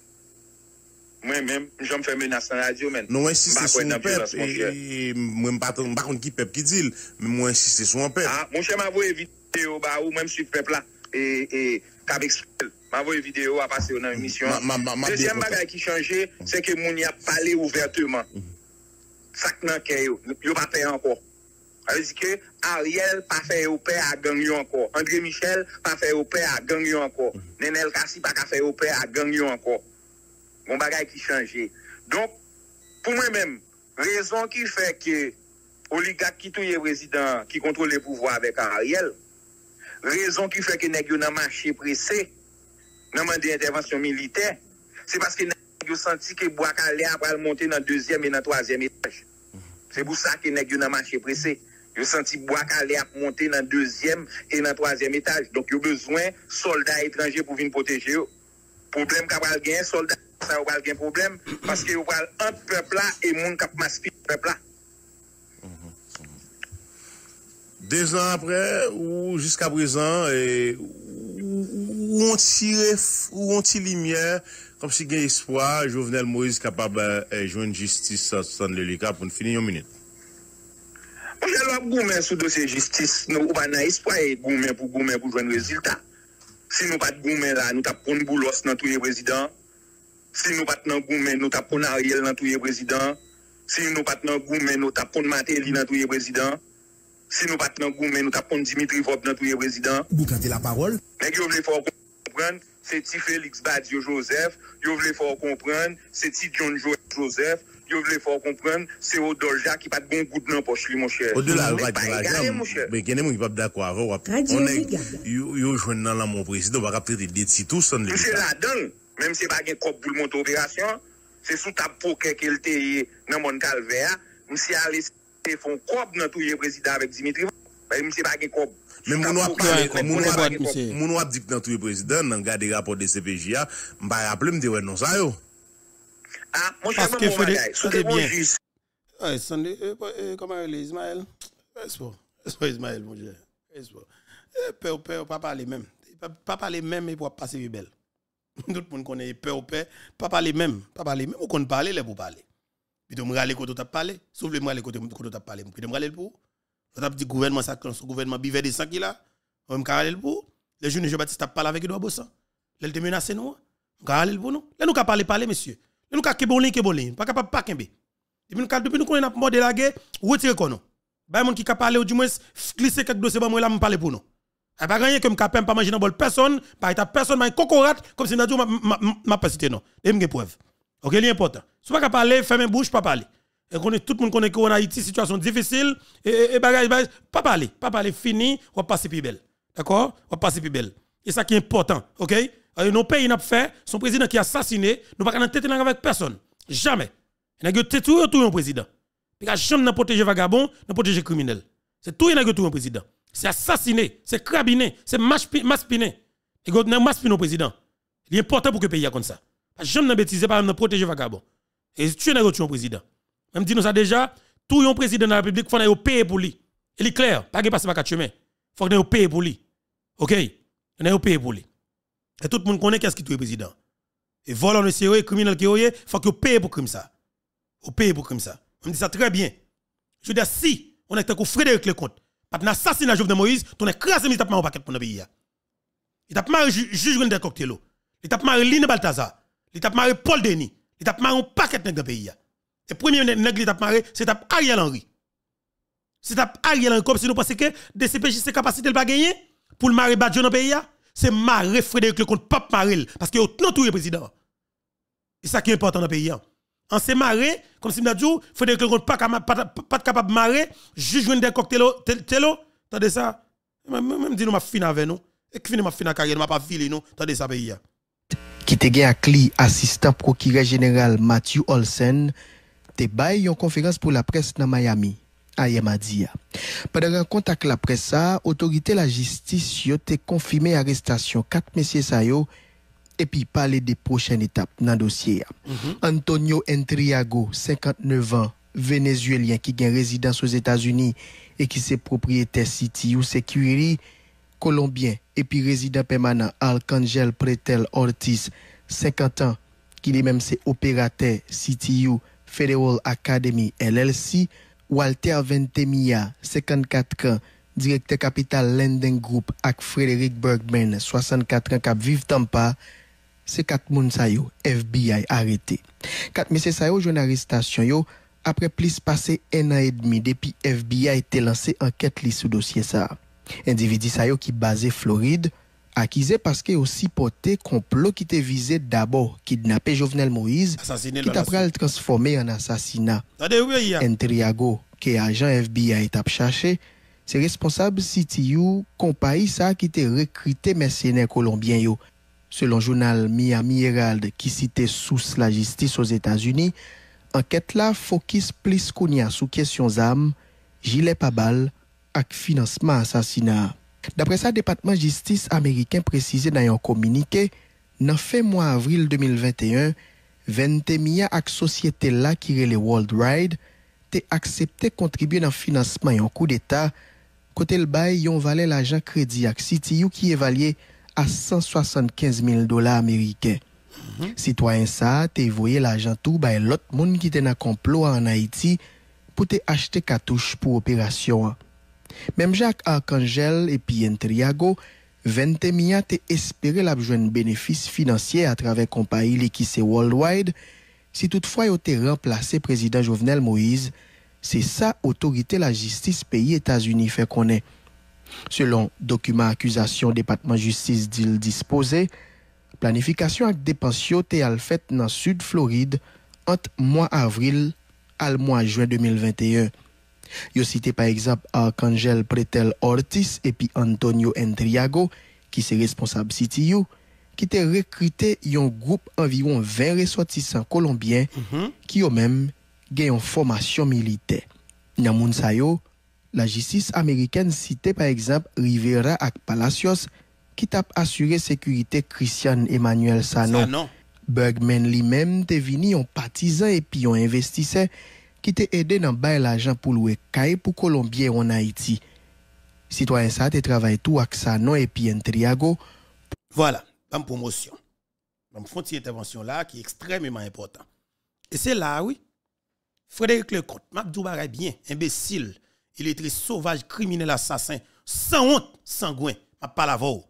Moi-même, je me fais menace dans la radio. Non, insister sur un peuple. Et moi, je ne sais pas qui peuple qui dit, mais moi, insister sur un peuple. Ah, mon cher m'a envoyé vidéo, ou même sur le peuple là, et Cap Express. M'a envoyé vidéo à passer dans l'émission. Deuxième bagage qui change, c'est que mon y a parlé ouvertement. Ça que nan kè yo, yo pas fait encore. Ça veut dire que Ariel pas fait au père à gang yo encore. André Michel pas fait au père à gang yo encore. Nenel Kassi pas fait au père à gang yo encore. Mon bagage qui change. Donc, pour moi-même, Raison qui fait que oligarque qui touye président qui contrôle le pouvoir avec Ariel. Raison qui fait que nèg yo nan marché pressé, nan mandé intervention militaire, c'est parce que nèg yo senti que Bois Calais après monter dans deuxième et dans troisième étage. C'est pour ça que nèg yo nan marché pressé. Yo senti Bois Calais a monter dans deuxième et dans troisième étage. Donc yo besoin soldats étrangers pour venir protéger yo. Problème qu'a pral gen soldats ça va pas problème parce que yo pral entre peuple là et moun k'ap maspi peuple là. Deux ans après, ou jusqu'à présent, et, où on tire, où on tire lumière, comme si il y a espoir, Jovenel Moïse capable de jouer une justice sans le Lika pour finir une minute. Moi, je dois goumer sur dossier justice. Nous n'avons pas espoir de goumer pour goumer pour jouer un résultat. Si nous pas de goumer là, nous tapons une boulos dans tous les présidents. Si nous pas de goumer, nous tapons Ariel dans tous les présidents. Si nous pas de goumer, nous tapons Matéli dans tous les présidents. Si nous pas de goumer, nous tapons Dimitri Vop dans tous les présidents. Vous cantez la parole. Mais vous voulez faire comprendre, c'est Ti Félix Badio Joseph. Vous voulez faire comprendre, c'est Ti John Joël Joseph. Vous voulez faire comprendre, c'est Odolja qui pas de bon goût dans la poche, mon cher. Au-delà, mais il y a des gens qui ne sont pas d'accord avec vous. On est, ils jouent dans mon président, on va capter des titres tous sans les. C'est là-dedans, même si pas un cop pour monter opération, c'est sous ta poker qu'il était dans mon calvaire. Monsieur allé font cop dans tous les présidents avec Dimitri. Même si pas un cop. Mais mon a parlé, mon a dit que dans tous les présidents, dans le rapport de C P J A, je vais rappeler, je me dis non ça yo. Ah, mon Parce que faut des bien. Ouais, Sunday, comment il est, Ismaël? C'est pas Ismaël, mon Dieu. C'est pas. Peur, peur, pas parler même. Pas parler même, mais pour passer belle. Tout le monde connaît peur, peur, pas parler même. Pas parler même. Ou qu'on parle, là pour parler. Puis tu me râles quand tu as parlé. Sauf le moi, quand tu as parlé. Puis tu me râles pour. Tu as dit gouvernement, ça, ce gouvernement bivé des cinq là. On me râle pour. Les jeunes, je bâtis, tu parlé avec Edouard Bossan. Là, il te menace, nous. On râle pour nous. Là, nous, qu'à parler, parler, monsieur. Nous ka kebolin kebolin, pas capable pas kembe. Depuis nous depuis nous connait mode la guerre, retirer kono. Ba moun ki ka parler ou du moins glisser quelques dossiers ba moi là me parler pour nous. A pas gagner que me capable pas manger dans bol personne, pas état personne mais cocorat comme si n'a dit m'a pas cité non. Et me preuve. OK, l'important. Si pas parler, fermer bouche pas parler. Et connaît tout le monde connaît qu'on a Haïti situation difficile et bagage pas parler, pas parler fini, on va passer plus belle. D'accord? On va passer plus belle. Et ça qui est important, OK? Nos pays n'a fait, son président qui a assassiné, nous pas tête avec personne. Jamais. Il n'a que tout tout un président. Il n'a jamais protégé vagabond, n'a protégé criminel. C'est tout il n'a que tout un président. C'est assassiné, c'est crabiné, c'est maspiné. Il n'a maspiné au président. Il est important pour que le pays a comme ça. Jamais n'a bêtisé par ne protéger vagabond. Et tu n'as que un président. Même dit nous ça déjà, tout un président de la République faut qu'il paye pour lui. Il est clair, pas que passe par quatre chemins. Faut qu'il paye pour lui. OK? Il a paye pour lui. Et tout le monde connaît qu'est-ce qui est président. Et volant le sérieux, criminel qui est, il faut que vous paye pour crime ça. Vous payez pour crime ça. On dit ça très bien. Je veux dire, si on est avec Frédéric Lecomte, pas un assassinat Jovenel Moïse, on est crasé mais il tape mal au paquet pour le pays. Il tape mal juge Wendel Cocktailo. Il tape mal Line Balthazar. Il tape mal Paul Denis. Il tape mal un paquet dans le pays. Et premier nègre il tape mal, c'est tape Ariel Henry. C'est tape Ariel Henry comme si nous pensons que D C P J c'est capacité de pas gagner pour le marrer Badjo dans le pays. C'est marrer Frédéric Lecomte, pas marrer parce que non tout le président. Et ça qui est important dans le pays. En se marrer, comme si nous dit, Frédéric Lecomte pas pas capable de marrer, juge Wendel Cocktailo, telo, attendez ça. Même dit nous m'a fini avec nous. Et qui finit m'a fini carrière, m'a pas filé nous, attendez ça pays. Qui te gen Akli, assistant procureur général Matthew Olsen, te bail une conférence pour la presse dans Miami. Ayem a dit. Pendant un contact la presse, autorité la justice yo te confirmé arrestation quatre messieurs sa yo et puis parler des prochaines étapes dans le dossier. Mm-hmm. Antonio Entriago, cinquante-neuf ans, vénézuélien qui gagne résidence aux États-Unis et qui c'est propriétaire C T U Security, colombien et puis résident permanent Arcangel Pretel Ortiz, cinquante ans, qui est même c'est opérateur C T U Federal Academy L L C. Walter Ventemilla, cinquante-quatre ans, directeur capital Lending Group, avec Frédéric Bergman, soixante-quatre ans, qui vivent Tampa, c'est quatre moun sa yo, F B I arrêté. Quatre messieurs sa yo, joue une arrestation yo, après plus passé un an et demi, depuis F B I a été lancé enquête li sous dossier ça. Individu sa yo qui basé Floride, accusé parce que aussi porté complot qui était visé d'abord kidnapper Jovenel Moïse, qui t'a pris le transformer en assassinat. Entriago, qui est agent F B I t'a cherché, c'est responsable C T U compagnie ça qui t'a recruté mercenaires colombiens yo. Selon le journal Miami Herald qui citait sous la justice aux États-Unis, enquête là focus plus kounya sous question d'armes, gilet pas balle et financement assassinat. D'après ça, le département de justice américain précisé dans un communiqué, dans fin mois avril deux mille vingt et un, vingt-et-un ak société là qui relè World Ride t'es accepté contribuer dans le financement un coup d'état côté le bail yon valait l'argent crédit ak C T U qui évalué à cent soixante-quinze mille dollars américains. Mm-hmm. Citoyen ça t'es voyé l'argent tout bail l'autre monde qui était dans complot en Haïti pour te acheter cartouche pour opération. Même Jacques Arcangel et puis Entriago, vingt-et-un te espéré la joindre bénéfice financier à travers compagnie qui c'est Worldwide. Si toutefois il été remplacé président Jovenel Moïse, c'est ça autorité la justice pays États-Unis fait connaître. Selon document accusation département justice d'il disposé, planification avec dépenses te al fait dans sud Floride entre mois avril al mois juin deux mille vingt et un. Yo cité par exemple Arcangel Pretel Ortiz et puis Antonio Entriago qui c'est responsable C T U qui te recruté un groupe environ vingt ressortissants colombiens mm-hmm. qui eux même gagne une formation militaire. Dans moun sa yo, la justice américaine cité par exemple Rivera ak Palacios qui t'a assuré sécurité Christian Emmanuel Sano. Sano. Bergman lui-même te vini un partisan et puis un investisseur qui t'a aidé dans bail l'argent pour louer caille pour Colombien en Haïti. Citoyen ça te travaille tout avec Sano et puis Entriago. Voilà, une promotion. Une font une intervention là qui est extrêmement important. Et c'est là oui. Frédéric Lecomte, m'a dou bagay bien, imbécile, illettré sauvage, criminel assassin, sans honte, sangouin, m'a pas la voix.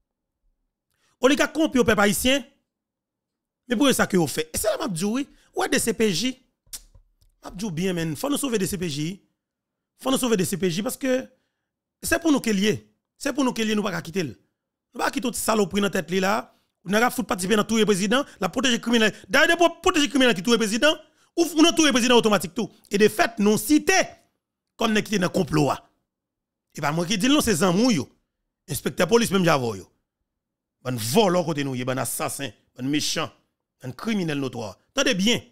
Oligarque corrompu au peuple haïtien. Mais pour ça que vous fait. Et c'est là m'a dou oui, ouais des C P J. M'a dou bien men, faut nous sauver des C P J. Faut nous sauver des C P J parce que c'est pour nous qu'elle lié. C'est pour nous qu'elle lié nous pas quitter. Nous pas quitter toute saloperie dans tête là. Nous n'avons pas participer dans tout le président, la protéger criminel. D'ailleurs pour protéger criminel qui tout le président, ou nous tout le président automatique tout. Et de fait non cité comme nous qui dans complot. Et pas moi qui dis non c'est zamou yo. Inspecteur police même j'avoue yo. Ban voleur côté nous, ban assassin, ban méchant, ban criminel notoire. Tendez bien.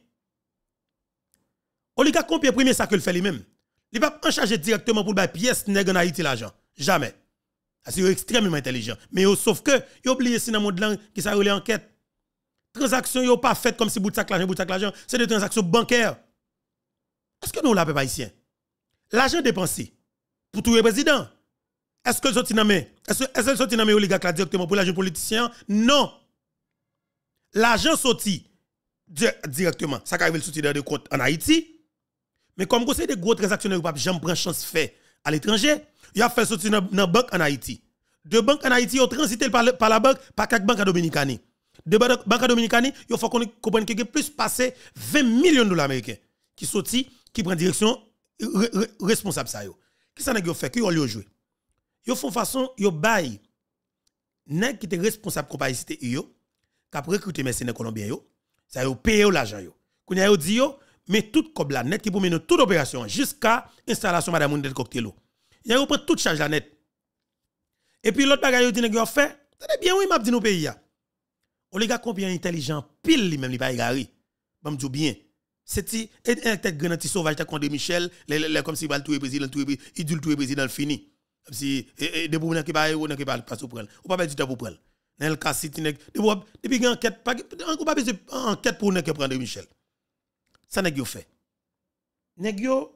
Oligarque compie premier ça que le fait lui-même. Il va pas en charger directement pour ba pièce nèg en Haïti l'argent. Jamais. C'est extrêmement intelligent. Mais yo, sauf que yo oublié si dans monde là qui ça relé enquête. Transaction yo pas faites comme si bout de sac l'argent, bout de sac l'argent, c'est des transactions bancaires. Est-ce que nous la peuple haïtien l'argent dépensé pour tout le président, est-ce que sorti dans mais est-ce que sorti dans mais oligarque là directement pour l'argent politicien? Non. L'argent sorti directement, ça arrive sorti dans des comptes en Haïti. Mais comme vous savez des gros transactionnaires pas jamais prendre chance fait à l'étranger, il a fait sortir dans la banque en Haïti. Deux banques en Haïti ont transité par, par la banque, par quelques banques dominicaines. Deux banques dominicaines, il faut qu'on comprenne qu'il y a plus passé vingt millions de dollars américains qui sorti, qui prend direction re, re, responsable ça yo. Qui ça n'a fait que yo joué. Yo font façon yo bail nèg qui était responsable compagnie cité yo, qui a recruté mercenaires colombiens yo, ça yo payer l'argent yo. Kounya yo dit yo mais tout comme la net qui pour mener toute opération jusqu'à installation madame Moundel Cocktailo. Il y a repris toute charge la net. Et puis l'autre bagaille dit nèg yo fait, attendez bien oui m'a dit nos pays ya. Oligarque combien intelligent pile lui même il pas égaré. Bon me bien. C'est un tête grenati sauvage t'a Condé Michel, les comme si il va tout président tout il dit tout président fini. Comme si de pour qui pas on qui pas pas pour prendre. Ou pas du temps pour prendre. Dans le cas city nèg depuis enquête pas on pas besoin enquête pour nèg prendre Michel. Ça nèg yo fait. Nèg yo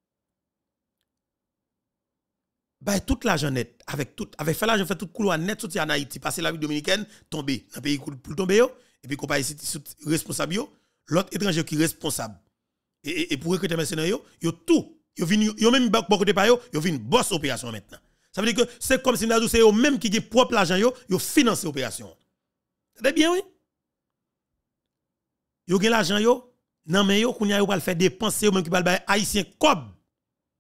bah toute l'argent net avec tout avec fait l'argent fait tout couloir net sorti en Haïti passer la vie dominicaine tomber dans pays pour tomber yo et puis compagnie responsable yo l'autre étranger qui responsable et, et, et pour recruter mercenaires yo yo tout yo vinn yo même beaucoup de pa yo yo vinn boss opération maintenant ça veut dire que c'est comme si c'est eux même qui ont propre l'argent yo yo finance opération c'est bien oui yo gen l'argent yo nan men yo kounya yo va le faire dépenser même qui va le haïtien cob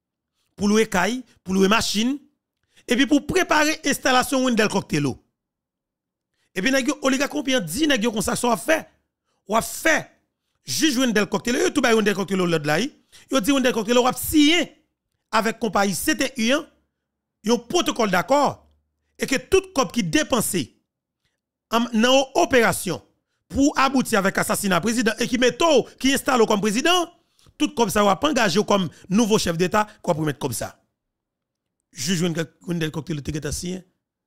pour louer caille, pour louer machine, et puis pour préparer l'installation Wendel Cocktailo. Et puis nèg yo oligarque combien dit nèg yo comme ça ça fait. Ou a fait juge Wendel Cocktail, yo tout ba Wendel Cocktail l'autre là. Yo dit Wendel Cocktail ou a signé avec compagnie C T U un un protocole d'accord et que tout cop qui dépensé dans opération pour aboutir avec assassinat président et qui met qui installe comme président, tout comme ça va pas engager comme nouveau chef d'état quoi pour mettre comme ça. Juge Wendel Cocktail te signé.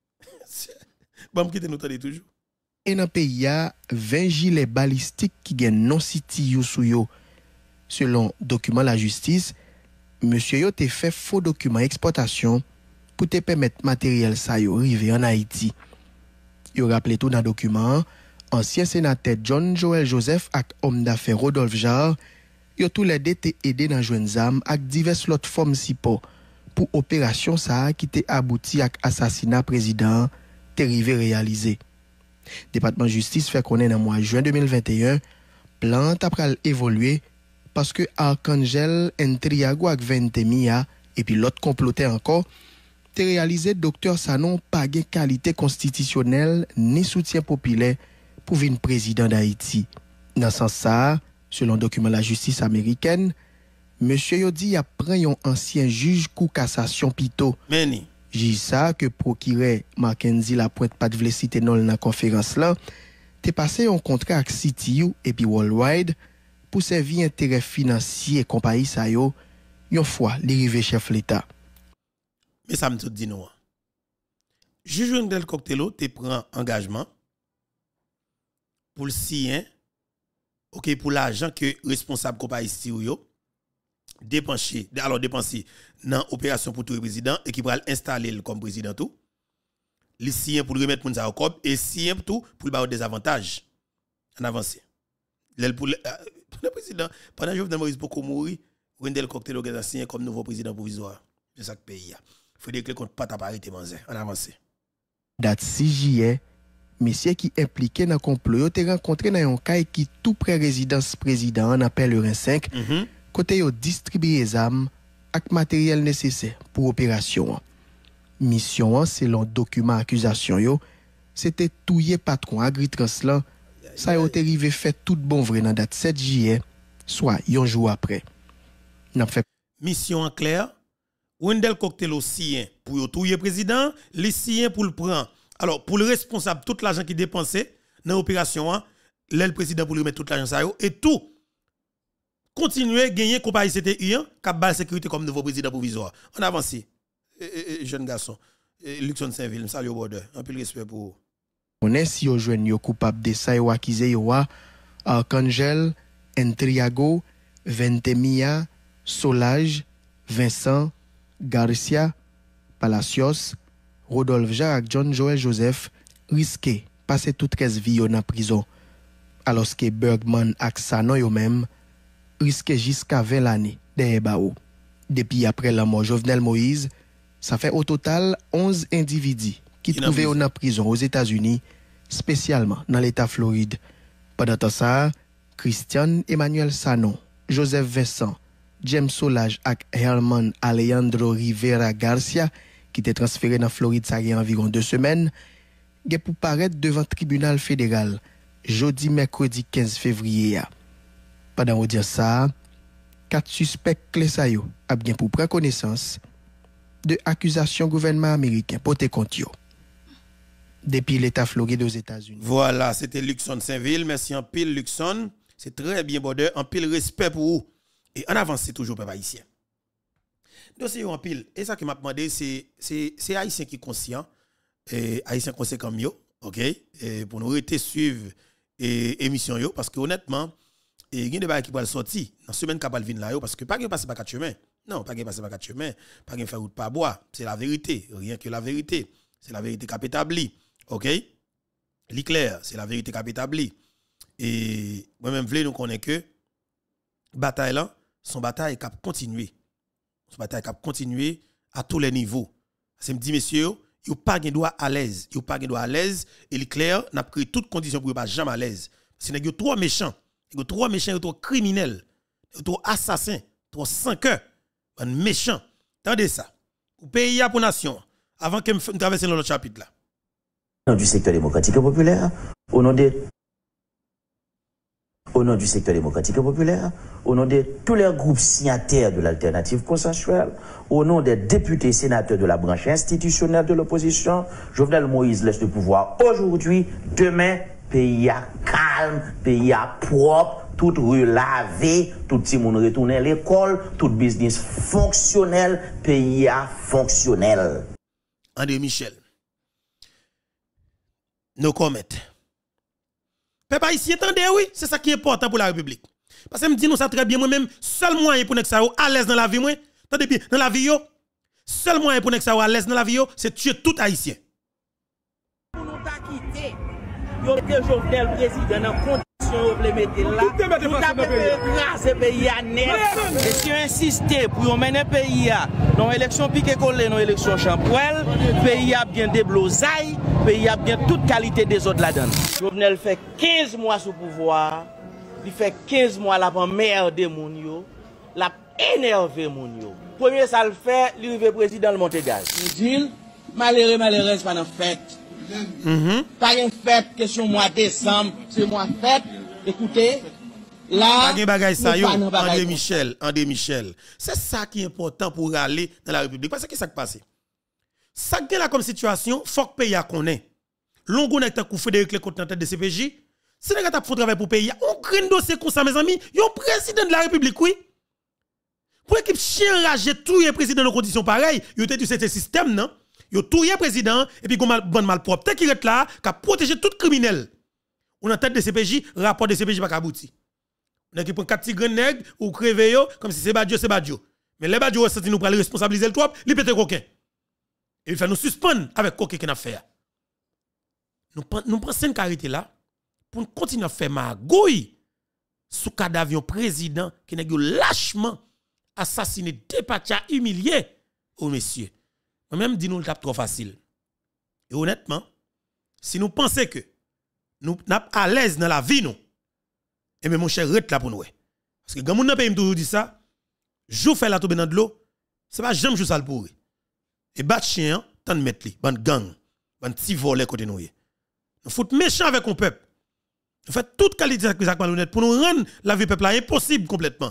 Bon quitter nous tande toujours. Et dans le pays, il y a vingt gilets balistiques qui gagnent non city sous yo. Selon document la justice, monsieur yo te fait faux document exportation pour te permettre matériel ça yo arriver en Haïti. Yo rappelé tout dans document, ancien sénateur John Joel Joseph ak homme d'affaires Rodolphe Jarre, yo tous les deux te aidé dans joindre zam ak diverses autres formes sipo pour opération ça qui te abouti ak assassinat président te rivé réalisé. Département de justice fait connaître dans mois juin deux mille vingt et un, plan après évoluer parce que Arcangel Entriago avec Ventemia et puis l'autre comploté encore, te réalisé docteur Sanon pas de qualité constitutionnelle ni soutien populaire pour venir président d'Haïti. Dans ce sens ça, selon document la justice américaine, monsieur Yodi a pris un ancien juge coup cassation pito. Meni. J'ai ça que procureur Mackenzie Lapointe pas de vle citer dans la conférence là, t'es passé un contrat avec C T U et puis Worldwide pour servir intérêt financier compagnie ça yo, une fois l'arrivée chef l'État. Mais ça me tout dit non. Juge Wendel Cocktail te prend engagement pour le signer OK pour l'argent que responsable compagnie C T U yo dépenser alors dépenser dans opération pour tout le président et qui va installer comme président tout les signer pour remettre moun ça au cop et signer tout pour le des avantages en avancé pour le président pendant Jovenel Moïse beaucoup mourir Wendel Cocktail a signé comme nouveau président provisoire de chaque pays. Il faut dire que compte pas t'appariter manzé en avancé. Date six juillet, monsieur qui impliqué dans complot yo te rencontré dans un cas qui tout près résidence président en appel le cinq mm-hmm. côté yo distribuer les armes avec matériel nécessaire pour opération. Mission selon document accusation yo, c'était touyer patron Agritrans là, ça yo te rivé fait tout bon vrai dans date sept juillet, soit un jour après. N'a fait mission en clair, Wendel Cocktail aussi pour touyer président, les siens pour le prendre. Alors pour le responsable tout l'argent qui dépensé dans l'opération, le président pour lui mettre tout l'argent ça yo et tout continuer gagner compagnie C T U un cap bal sécurité comme nouveau président provisoire. On avance. Jeune garçon, Luxon Saint-Ville, salut au border. Un peu de respect pour. On est si yo joine yo coupable de ça yo accusé yo Arcangel, Entriago, Ventemia, Solage, Vincent, Garcia, Palacios, Rodolphe Jarre, John Joel Joseph risqué passer toute treize vies en prison. Alors que Bergman ak Sanon yo même risqué jusqu'à vingt années derrière bao. Depuis après la mort Jovenel Moïse, ça fait au total onze individus qui trouvaient en prison aux États-Unis, spécialement dans l'État Floride. Pendant ça, Christian Emmanuel Sanon, Joseph Vincent, James Solage et Herman Alejandro Rivera Garcia, qui étaient transférés dans Floride ça y a environ deux semaines, ont pour paraître devant le tribunal fédéral jeudi mercredi quinze février. Pendant audience ça, quatre suspects clés ça yo a bien pour prendre connaissance de accusations gouvernement américain pour te compte yo. Depuis l'État Floride aux États-Unis. Voilà, c'était Luxon Saint-Ville. Merci en pile Luxon. C'est très bien border, en pile respect pour vous. Et en avance, c'est toujours peuple haïtien. Dossier en pile. Et ça qui m'a demandé, c'est c'est haïtien qui est conscient, et haïtien conséquent mieux, OK? Et pour nous rester suivre et émission yo parce que honnêtement, et il y a des choses qui vont sortir dans la semaine qui va venir là parce que pas de passer par quatre chemins. Non, pas de passer par quatre chemins, pas de faire route par bois, c'est la vérité, rien que la vérité. C'est la vérité qui est établie. OK? L'éclair, c'est la vérité qui est établie. Et moi-même, je veux nous connaître que bataille là, son bataille qui a continué. Son bataille qui a continué à tous les niveaux. C'est me dit, messieurs, il n'y a pas de droit à l'aise. Il n'y a pas de droit à l'aise. Et l'éclair n'a créé toutes conditions pour ne pas jamais à l'aise. C'est qu'il y a trop méchants. Il y a trop méchants, il y a trop criminels. Il y a trop assassins, trop sans cœur. Un méchant. Attendez ça. Pour pays pour nation. Avant que je traverse dans l'autre chapitre là. nom du secteur démocratique et populaire, au nom des au nom du secteur démocratique et populaire, au nom de tous les groupes signataires de l'alternative consensuelle, au nom des députés sénateurs de la branche institutionnelle de l'opposition, Jovenel Moïse laisse le pouvoir aujourd'hui, demain, pays à calme, pays à propre, toute rue lavée, tout le monde retourne à l'école, tout business fonctionnel, pays à fonctionnel. André Michel. No comment. Peuple ici, attendez, oui, c'est ça qui est important pour la République. Parce que je me dis, nous, ça très bien, moi-même, seul moyen pour que ça à l'aise dans la vie, moi, attendez bien, dans la vie, yo, seul moyen pour que ça à l'aise dans la vie, c'est tuer tout Haïtien. Pour nous pas quitter, yo mettez Jovenel président dans condition yo vle mettre là, nous t'a écraser pays à net. Et si on insiste pour mener pays à dans élection piqué collé, dans élection champoel, pays a bien déblosaille, pays a bien toute qualité des autres là-dedans. Jovenel fait quinze mois sous pouvoir, il fait quinze mois la merde moun yo, la énervé moun yo. Premier ça le fait, il arrive président le Montégal. Il dit malheureux malheureuse pas dans fête. Mm-hmm. Pas une fête, question mois décembre, c'est mois fête. Écoutez, là, pas bagay ça yo, André Michel, André Michel. C'est ça qui est important pour aller dans la République. Parce que ça qui passe. Ça qui est là comme situation, faut que le pays a connaît. L'on connaît que Frédéric Lecomte dans tête de C P J. Si les gars font travail pour le pays, on crée un dossier comme ça, mes amis. Yon président de la République, oui. Pour l'équipe chien ragé, tout est président dans conditions pareilles, yon te dit c'est un système, non? Yo touye président et puis gon mal bon mal propre. Tant qu'il est là, qu'a protéger tout criminel. On en tête de C P J, rapport de C P J pas abouti. On a qui prend quatre petits grands nègres ou crever yo comme si c'est Badjo c'est Badjo. Mais les Badjo senti nous pour responsabiliser le trop, li pété coquin. Et il fait nous suspendre avec coquin qu'on a fait. Nous nous prend une carité là pour continuer à faire magouille sous cas d'avion président qui n'a lâchement assassiné, dépassé, humilié au messieurs. Moi-même, dis-nous le tape trop facile. Et honnêtement, si nous pensons que nous sommes à l'aise dans la vie, nous, et bien mon cher, rete là pour nous. Parce que quand mon pays me toujours dit ça, je fais la tombe dans de l'eau, c'est pas jamais jouer ça pour eux. Et bat chien, tant de mettre li, ban gang, ban petit volet côté nous. Nous fout méchant avec le peuple. Nous faisons toute qualité de malhonnête pour nous rendre la vie peuple impossible complètement.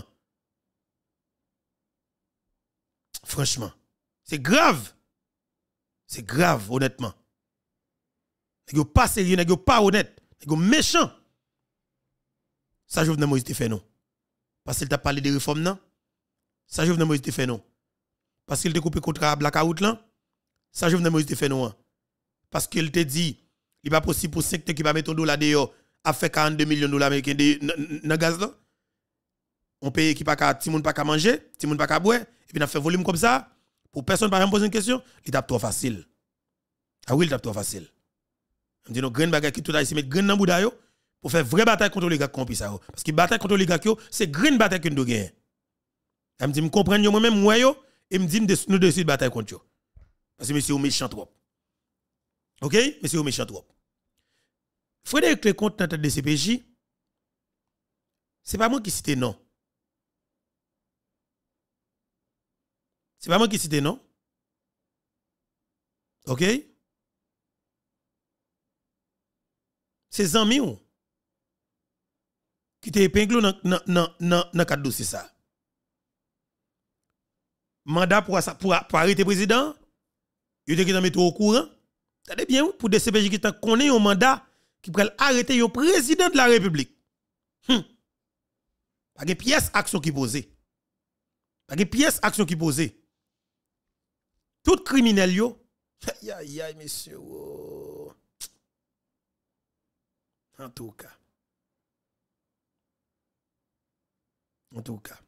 Franchement, c'est grave. C'est grave, honnêtement. N'est-ce pas sérieux, n'est-ce pas honnête, n'est-ce méchant. Ça, Jovenel Moïse te fait non. Parce qu'il t'a parlé de réformes, non? Ça, Jovenel Moïse te fait non. Parce qu'il t'a coupé contrat à blackout, là? Ça, Jovenel Moïse te fait non. Parce qu'il te dit, il n'est pas possible pour cinq qui va mettre un dollar dehors à faire quarante-deux millions de dollars américains dans le gaz, là. On paye qui pas qu'à, tout le monde pas qu'à manger, tout le monde pas qu'à boire, et puis on a fait volume comme ça. Pour personne pas me poser une question, il tape trop facile. Ah oui, il tape trop facile. On dit nos graines bagages qui tout à mettre graines dans bouda yo pour faire vraie bataille contre les gars qui ça parce que bataille contre les gars c'est graine bataille que nous gagnons. Elle me dit me comprendre yo moi-même moi yo et me dit nous décider bataille contre yo. Parce que monsieur est méchant trop. OK? Monsieur est méchant trop. Frédéric Lecomte dans tête de C P J. C'est pas moi qui cite non. C'est pas moi qui cite non. OK? C'est amis qui te épinglé dans dans dans dans cadre dossier ça. Mandat pour pour, pour arrêter président, il était mettre au courant. T'as bien pour des C P J qui connaît un mandat qui pourrait arrêter le président de la République. Hum. Pas de pièce action qui posée. Pas de pièce action qui posée. Tout criminel yo, aïe aïe aïe monsieur. Oh. En tout cas. En tout cas.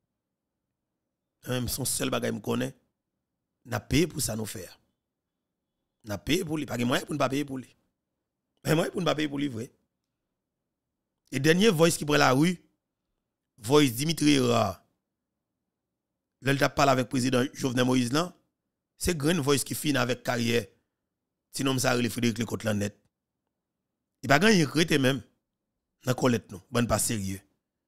Même son seul bagage me connaît, n'a payé pour ça nous faire. N'a payé pour lui, pas de moyen pour ne pas payer pour lui. Mais moyen pour ne pas payer pour lui vrai. Et dernier voice qui prend la rue, voice Dimitri Ra. Là il parle avec le président Jovenel Moïse là. C'est Green Voice qui finit avec carrière. Sinon, ça arrive Frédéric Lecomte là net. Il va gagner regretter même. Dans Colette nous, bon pas sérieux.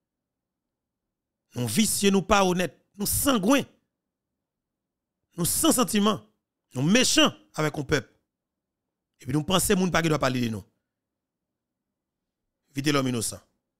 Nous vicieux, nous pas honnêtes, nous sanguins. Nous sans sentiment, nous méchants avec le peuple. Et puis nous pensons moun pas qui doit parler de nous. Vite l'homme innocent.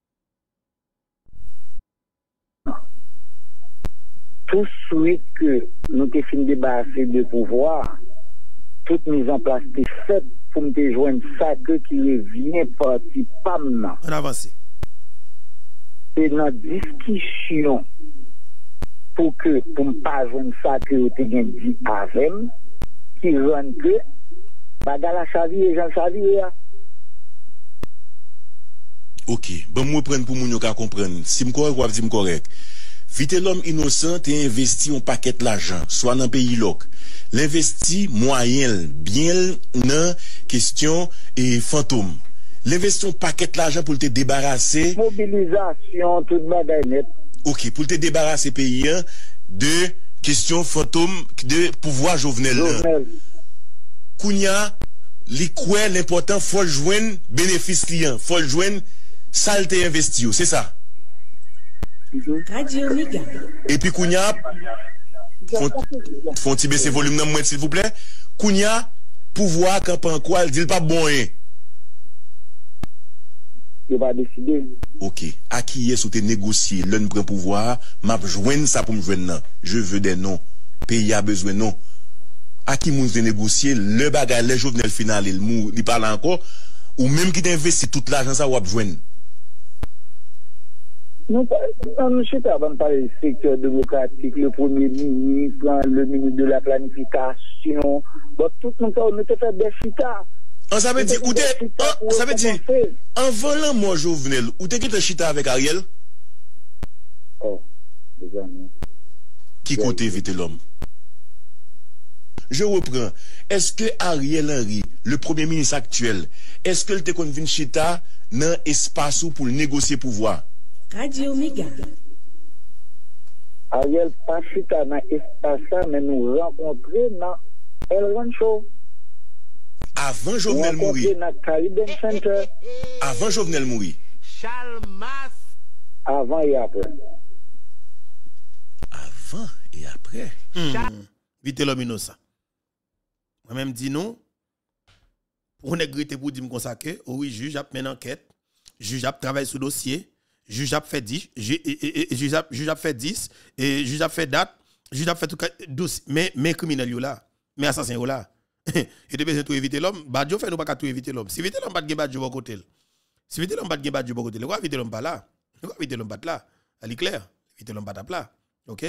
Tout de suite que nous avons fini de débarrasser de pouvoir, toute mise en place est faite pour me joindre ça que qui revient parti pas maintenant. On avance. C'est notre discussion pour que, pour ne pas joindre ça que vous avez dit avec, qui rend que, bagala chavi et Jean chavi. Ok, bon, moi, prendre pour moun yo ka comprendre. Si m'korrect ou si m'correct. Vite l'homme innocent t'es investi un paquet d'argent, soit dans pays loc. L'investi moyen, bien dans question et fantôme. L'investi un paquet d'argent pour te débarrasser. Mobilisation, toute bagaille net. Ok, pour te débarrasser pays de question fantôme de pouvoir Jovenel. Jovenel. Kounya, li quoi l'important faut joindre bénéfice client, faut joindre saleté investi, c'est ça. Radio Liga. Et puis Kounya, font ti baisser volume dans moi s'il vous plaît. Kounya, pouvoir campan quoi, dit pas bon hein. Il va décider. OK, à qui est sous te négocier, l'un prend pouvoir, m'a joindre ça pour me joindre. Je veux des noms. Pays a besoin non. À qui moun de négocier le bagage les Jovenel final il mou, il parle encore ou même qui t'investit tout l'argent ça ou a joindre. Nous, nous sommes avant de parler du secteur démocratique, le premier ministre, le ministre de la planification, bon, tout le monde, nous te fait des chita. On savait dire, ou ça veut dire, en volant moi Jovenel, ou t'es qui te chita avec Ariel? Oh, les amis. Qui côté vite l'homme? Je reprends. Est-ce que Ariel Henry, le premier ministre actuel, est-ce que te convient chita dans espace pour négocier pouvoir? Radio Méga. Ariel pas chita dans espace mais nous rencontrer dans El Rancho. Avant Jovenel mourir. Avant Jovenel mourir. Avant et après. Avant et après. Hmm. Vite l'homme innocent. Moi-même dis non. Pour négreter pour dire comme ça que oui, juge a mené enquête, juge a travaillé sur dossier, juge a fait dix, juge a juge a fait dix et juge a fait date, juge a fait tout douze mais mais criminel là, mais assassin là. Et de besoin de éviter l'homme, badjo fait nous pas tout éviter l'homme. Si éviter l'homme pas de badjo bon côté. Si éviter l'homme pas de badjo bon côté, quoi éviter l'homme pas là. Quoi éviter l'homme pas là. Elle est claire. Éviter l'homme pas là. OK?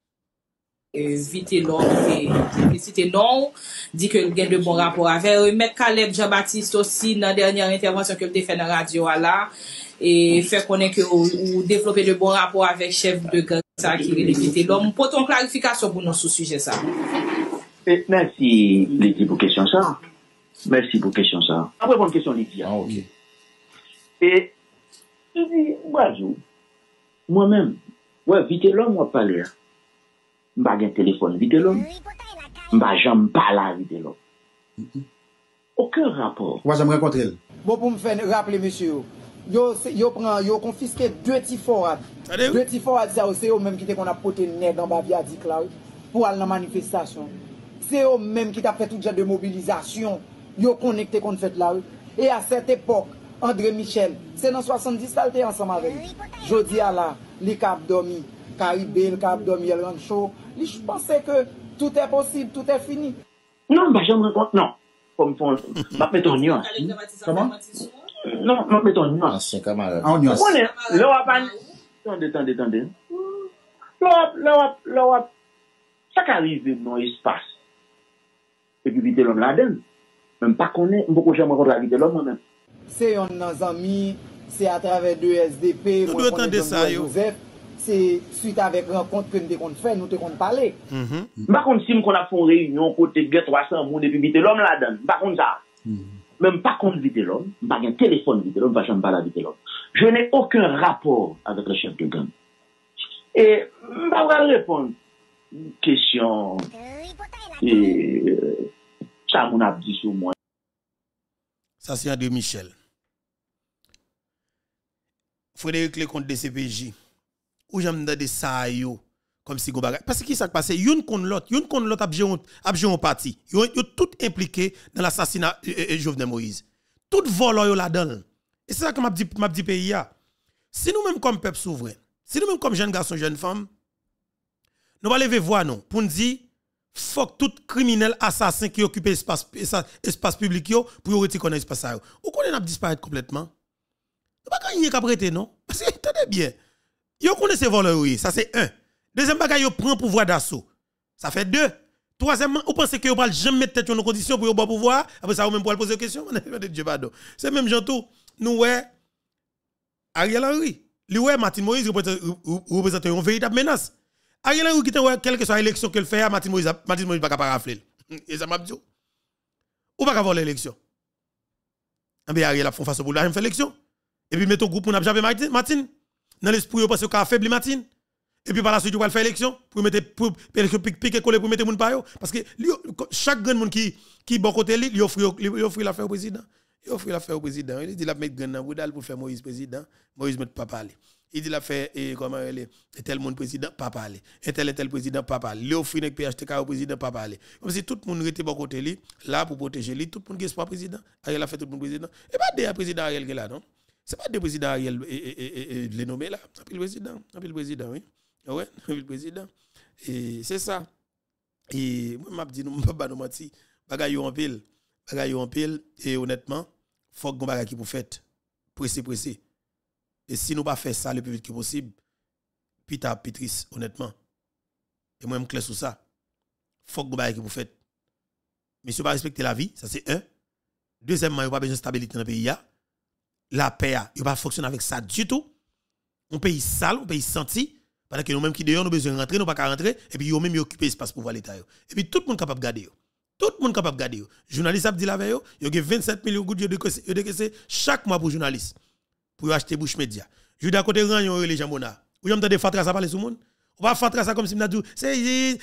Éviter l'homme et citer non dit que il y a de bons rapports avec M. Caleb Jean-Baptiste aussi dans la dernière intervention que il fait dans la radio là et fait connaître que ou développer de bons rapports avec chef de gang ça qui éviter l'homme. Pour ton clarification pour nous sur sujet ça. Et merci, Lydie, pour question ça. Merci pour question ça. Après, bonne question, Lydie. Ah, ok. Et, je dis, bonjour. Moi-même, ouais, vite l'homme, moi, pas l'air. M'ba un téléphone, vite l'homme. M'ba jamais parler vite l'homme. Aucun rapport. Moi, j'aimerais rencontrer. Bon, pour me faire rappeler, monsieur, yo, yo prend, yo confisqué deux petits forats. Deux petits forats, c'est eux même qui qu'on a porté net dans Baviadik là, pour aller dans la manifestation. C'est eux même qui t'a fait tout genre de mobilisation. Yo connecté qu'on fait là. Et à cette époque, André Michel, c'est dans soixante-dix ça était ensemble avec lui. Jodi à là, li cap dormi, Caribé, le cap dormi, el rancho. Je pensais que tout est possible, tout est fini. Non, bah j'aimerais rencontrer non. Comme font m'a mettre en nuance. Comment? Non, m'a mettre en nuance. Ancien camarade. En nuance. On est là pas attendez, attendez, attendez. Là là là ça qui arrive dans l'espace. Et puis vite l'homme là-dedans. Même pas qu'on est, beaucoup j'aime rencontrer la vie de l'homme moi-même. C'est un ami, c'est à travers deux S D P, nous devons entendre ça, Joseph. C'est suite avec rencontre que nous avons fait, nous avons parlé. Par contre, si nous avons fait une réunion, côté trois cents moun, et puis vite l'homme là-dedans, par contre ça. Même pas contre vite l'homme, pas un téléphone vite l'homme, pas jamais parler vite l'homme. Je n'ai aucun rapport avec le chef de gang. Et, je ne vais pas répondre. Question. Et, ça, mon a dit sur moi. Ça, c'est André Michel. Frédéric Lecomte de C P J. Ou j'aime de ça, yo. Comme si Gombaga. Parce que qui s'est passé? Yon kon l'autre, yon kon l'autre a un parti. Yon tout impliqué dans l'assassinat de Jovenel Moïse. Tout volant yo là-dedans. Et c'est ça que m'a dit m'a dit pays a. Si nous même comme peuple souverain, si nous même comme jeunes garçons, jeunes femmes, nous va lever voix non pour nous dire faut que tout criminel assassin qui occupe espace espace public yo pour yo retirer connaître espace ça. Ou qu'on a disparaître complètement. Pas gagner qu'à prêter non parce que attendez bien. Yo connaissez ces voleurs oui, ça c'est un. Deuxième bagage yo prend pouvoir d'assaut. Ça fait deux. Troisièmement, vous pensez que vous ne jamais mettre tête dans nos conditions pour avoir pouvoir après ça vous même pour poser des questions. C'est même gens tout nous ouais Ariel Henry, lui ouais Martin Moïse représente une véritable menace. Ariel Henry qui te ouais quelle que soit l'élection qu'il fait, Martin Moïse Martin Moïse pas capable rafler. Et ça m'a dit ou pas avoir l'élection. En bien Ariel a fait face pour la faire l'élection. Et puis mettons groupe pour n'a jamais Martin Martin dans l'esprit parce que affaibli Martin. Et puis par la suite, vous allez faire l'élection pour mettre pour élection piquer coller pour mettre moun pa yo parce que chaque grand monde qui qui bon côté lui, il offre il offre l'affaire au président. Il offre l'affaire au président. Il dit la mettre grand dans boudal pour faire Moïse président. Moïse met pas parler. Il dit la faire et comment elle est tel monde président pas parler. Et tel et tel président pas parler. Il offre avec P H T K au président pas parler. Comme si tout le monde était bon côté lui là pour protéger lui, tout le monde qui est pas président. Ariel a fait tout le monde président. Et pas des président Ariel qui là non. C'est pas des président Ariel et les nommer là. C'est le président, c'est le président oui. Ouais, le président. Et c'est ça. Et moi, m'a dit, nous, pas nous mentir. Bagay yo en pile. Bagay yo en pile. Et honnêtement, faut que bagay qui pour fait. Pressé, pressé. Et si nous pas faire ça le plus vite que possible, pita, pitris, honnêtement. Et moi, je me clair sur ça. Faut que bagay qui pour fait. Monsieur, pas respecter la vie, ça c'est un. Deuxièmement, il n'y a pas besoin de stabilité dans le pays. La paix, il ne pas fonctionner avec ça du tout. Un pays sale, un pays senti. Pendant que nous-mêmes qui dehors, nous besoin de rentrer, nous pas qu'à rentrer, et puis nous même occuper espace pour voir l'État. Et puis tout le monde capable de garder. Tout le monde capable de garder. Journaliste a dit la veille, il y a vingt-sept millions de gouttes de décaissé chaque mois pour journaliste. Pour acheter bouche média. Je dis à côté de Ranyon, les jambons. Ou y'en de Fatra ça parler sur le monde. On va Fatra ça comme si nous dit, c'est,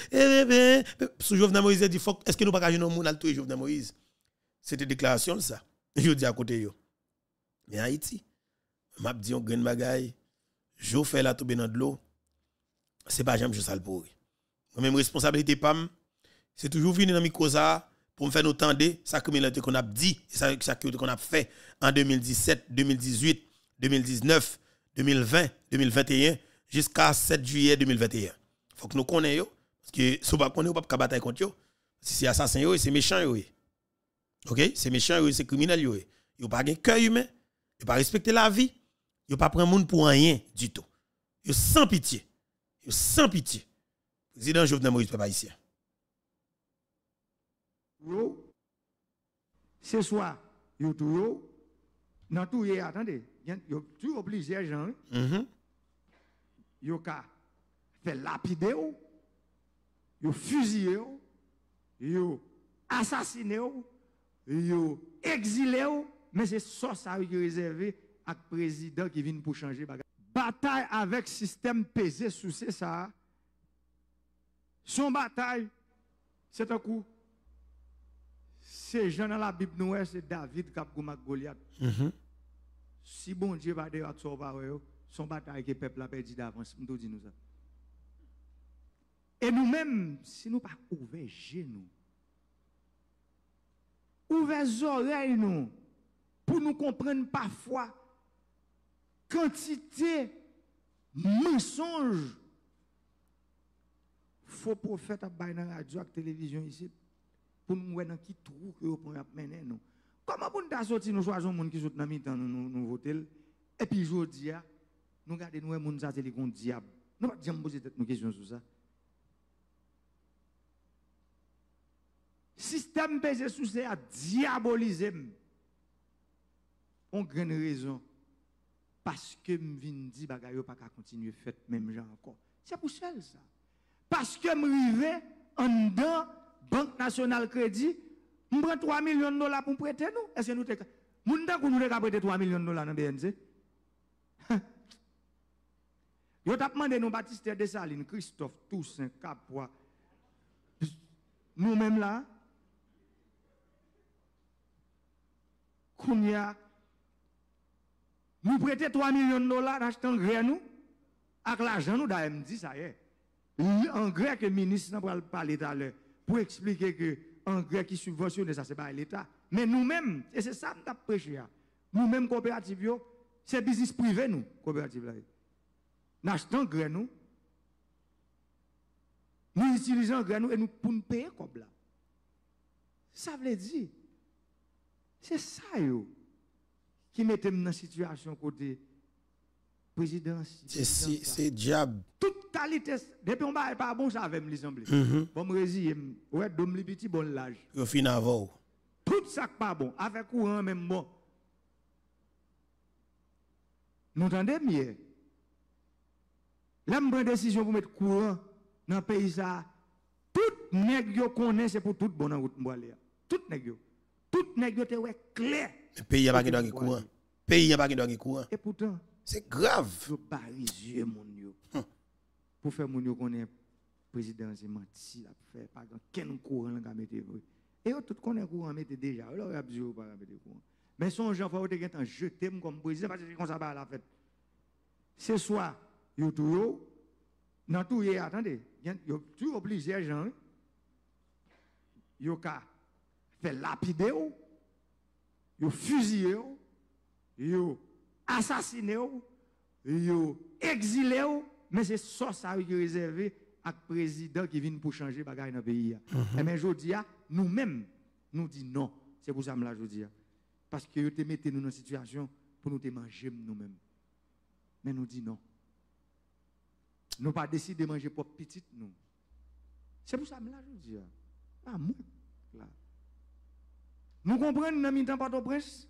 sous Jovenel Moïse dit, est-ce que nous pas qu'à jouer dans le monde à tout Jovenel Moïse? C'était déclaration ça. Je dis à côté yo. Mais Haïti, m'a dit on gagne bagaille. Je fais la tomber dans de l'eau. C'est pas jamais je sale pour moi même responsabilité pam c'est toujours venir dans micro ça pour me faire nous tendre ça criminalité qu'on a dit ça ça qu'on a fait en deux mille dix-sept, deux mille dix-huit, deux mille dix-neuf, deux mille vingt, deux mille vingt et un jusqu'à sept juillet deux mille vingt et un. Faut que nous connaissions parce que si on pas connaît on pas bataille contre eux. Si c'est assassin yo c'est méchant yo. OK, c'est méchant yo c'est criminel yo. Yo pas gain cœur humain, yo pas respecter la vie, yo pas prendre monde pour rien du tout. Yo sans pitié. Sans pitié. Président Jovenel Moïse, papa ici. Ce soir, yo tout yo, dans tout y attendez, yo tout plusieurs gens. Mhm. Yo ka fait lapider yo, yo fusiller yo, yo assassiner yo, yo exiler yo, mais c'est ça ça qui est réservé à président qui vient pour changer bagage. Bataille avec système pesé sous ça. Son bataille, c'est un coup. C'est Jean dans la Bible, nous, c'est David qui a gagné Goliath. Si bon Dieu va dire à son parole, son bataille que le peuple a perdu d'avance, nous disons ça. Et nous-mêmes, si nous pas ouvert genoux, ouvert les oreilles, nous, pour nous comprendre parfois, quantité mensonge faux prophète à bailler dans la radio et la télévision ici pour nous voir dans qui trou que vous mener nous comment pour nous sortir nous choisir monde qui sont dans mi-temps nous nous voter et puis jodi a nous garder nous monde ça c'est le diable nous pas jamais poser tête nous question sur ça système pesé sous c'est à diaboliser on grande raison parce que me vinn di bagay yo pas ka continuer fait même genre encore c'est pour ça ça parce que me rivé en dedans Banque Nationale Crédit me prend trois millions de dollars pour prêter nous est-ce que nous te moun dan nous te prêter trois millions de dollars dans B N C yo t'a demandé nous Baptiste Dessalines Christophe Toussaint Capois nous même là combien nous prêtons trois millions de dollars achetant grain nous avec l'argent nous d'A M D ça y est L'engrais que le ministre n'a pas parlé tout à l'heure pour expliquer que l'engrais qui subventionne, ça, c'est pas l'État. Mais nous-mêmes, et c'est ça que nous avons prêché, nous-mêmes, coopératives, c'est business privé, nous, coopératives. Nous achetons engrais, nous. Nous utilisons engrais, nous, et nous pour nous payer comme là. Ça veut dire, c'est ça, yo, qui met dans la situation côté président. C'est diable. Toute qualité, depuis on va pas bon, ça avec me semble. Bon, me résister, ouais, dom li petit bon l'âge. Yo fin avant. Tout ça pas bon, avec courant même bon. Nous entendez mieux. Là, me prend décision pour mettre courant dans le pays ça. Tout nèg yo connaît c'est pour tout bon dans route m'boile. Tout nèg yo. Tout nèg yo te ouais clair. Le pays a pas de courant. Le pays a pas de courant. Et pourtant, c'est grave. Yo barisé mon yo. Pour faire mon yo connaît président c'est menti, la faire pas aucun courant là mettre. Et yo tout connaît courant mettre déjà. Alors y a besoin pas mettre courant. Mais son gens faut te gen jeter comme président parce que comme ça va la fête. C'est soit yo tout yo dans tout y attendez, yo tout plusieurs gens yo ka fait lapider yo, yo fusiller yo, yo assassiner yo, yo exiler yo, mais c'est ça ça qui est réservé à président qui vient pour changer bagaille dans le pays. Et mais jodi a nous-mêmes nous dit non, c'est pour ça me la jodi a. Parce que yo te mettez nous dans une situation pour nous te manger nous-mêmes. Mais nous dit non. Nous pas décidé de manger pour petite nous. C'est pour ça que je dis. Ah, moi, là. Nous comprenons dans le temps pas de prince.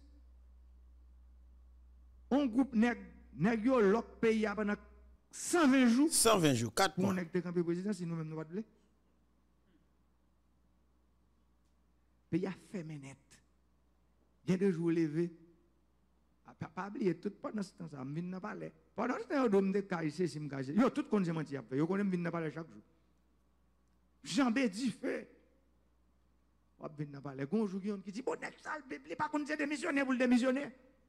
On groupe nèg nèg yo l'autre pays pendant cent vingt jours. cent vingt jours, quatre mois. On est campé président si nous-mêmes nous pas de pays a fait net. Il y a deux jours levés. Pas oublier tout pendant ce temps-là, je viens parler. Pendant ce temps, je me dis que si me cache. Yo, tout connaît menti après. Yo connaît venir parler chaque jour. Jambé dit fait. On venir parler. Gon jour qui dit bon nek sale bébé pas qu'on démissionner pour démissionner.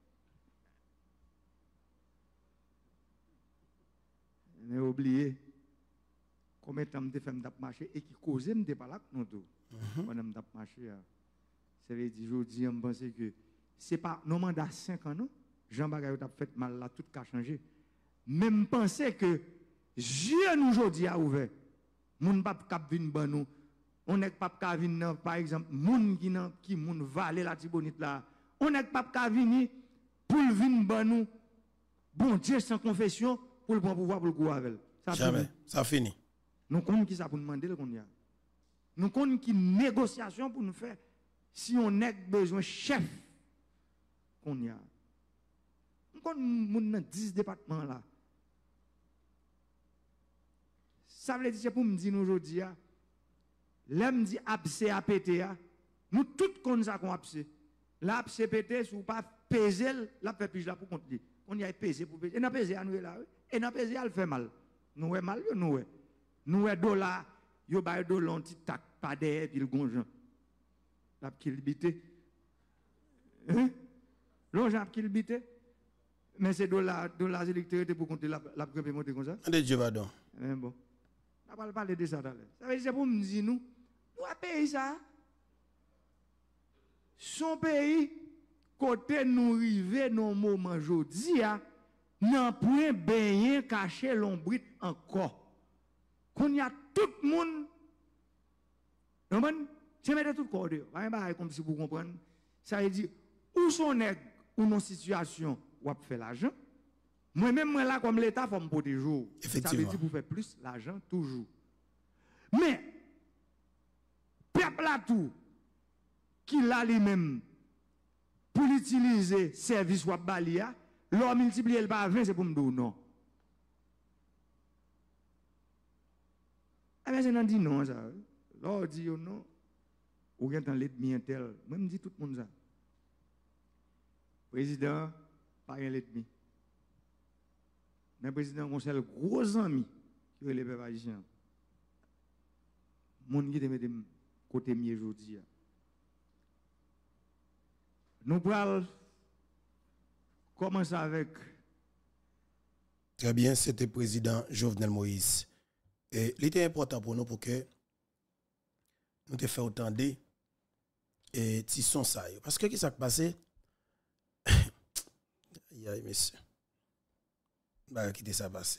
Mais oublié combien de temps me fait me marcher et qui causait me pas là non tout. Pendant me marcher. Ça veut dire aujourd'hui on pense que c'est pas non mandat cinq ans non. Jean Bagay a fait mal là, tout a changé. Même penser que Dieu nous aujourd'hui a ouvert. Moun pas cap vinn ban nous. On n'est pas cap vinn par exemple moun qui nan qui moun valer la Tibonite là. On n'est pas cap vinn pour vinn ban nous. Bon Dieu sans confession pour le prendre pouvoir pour le courir avec. Ça jamais, fini. ça fini. Nous connaissons qui ça pour demander le qu'on y a. Nous connaissons qui négociation pour nous faire si on a besoin chef qu'on y a. Quand nous avons dix départements là, ça veut dire c'est pour me dire aujourd'hui, l'homme dit abcé à péter, nous tous connaissons ça qu'on abcé. L'abcé pété, si vous pas peser, la fait plus là pour compter. On y a pesé pour peser. Et n'a pesé à nous là, et n'a pesé à le fait mal. Nous est mal, nous est. Nous est dollar, yo ba dollar petit tac pas derrière puis le gonjan. La kilbité. Hein? L'onjan kilbité. Mais c'est de la, de la électricité pour compter la, la première montée comme ça. De Dieu pardon. Mais bon. On va parler de ça tout à l'heure. Ça veut dire pour me dire nous, nous avons pays ça. Son pays, côté nous river dans moment aujourd'hui, n'a point baigné caché l'ombre encore. Qu'on y a tout le monde. Non, man, je mets tout le corps dehors. Comme si vous comprenez. Ça veut dire, où sont nègres ou nos situations ou à faire l'argent. Moi-même, moi là, comme l'État, il faut me protéger. Ça veut dire pour faire plus l'argent, toujours. Mais, peuple là tout, qui l'a lui-même, pour l'utiliser, service ou balia, l'on multiplie le par vingt, c'est pour me dire non. Ah, mais c'est non dit non, ça. L'on dit non, ou bien dans l'ennemi intel. Moi, je dis tout le monde ça. Président, pas un l'ennemi. Mais le président, on a le gros ami qui est le peuple haïtien. Mon qui te met côté mieux aujourd'hui. Nous parlons commencer avec. Très bien, c'était le président Jovenel Moïse. Et il était important pour nous pour que nous te fassions autant de et tisson ça. Parce que qu'est-ce qui s'est passé? Il y a monsieur. Bah, quitter ça passer.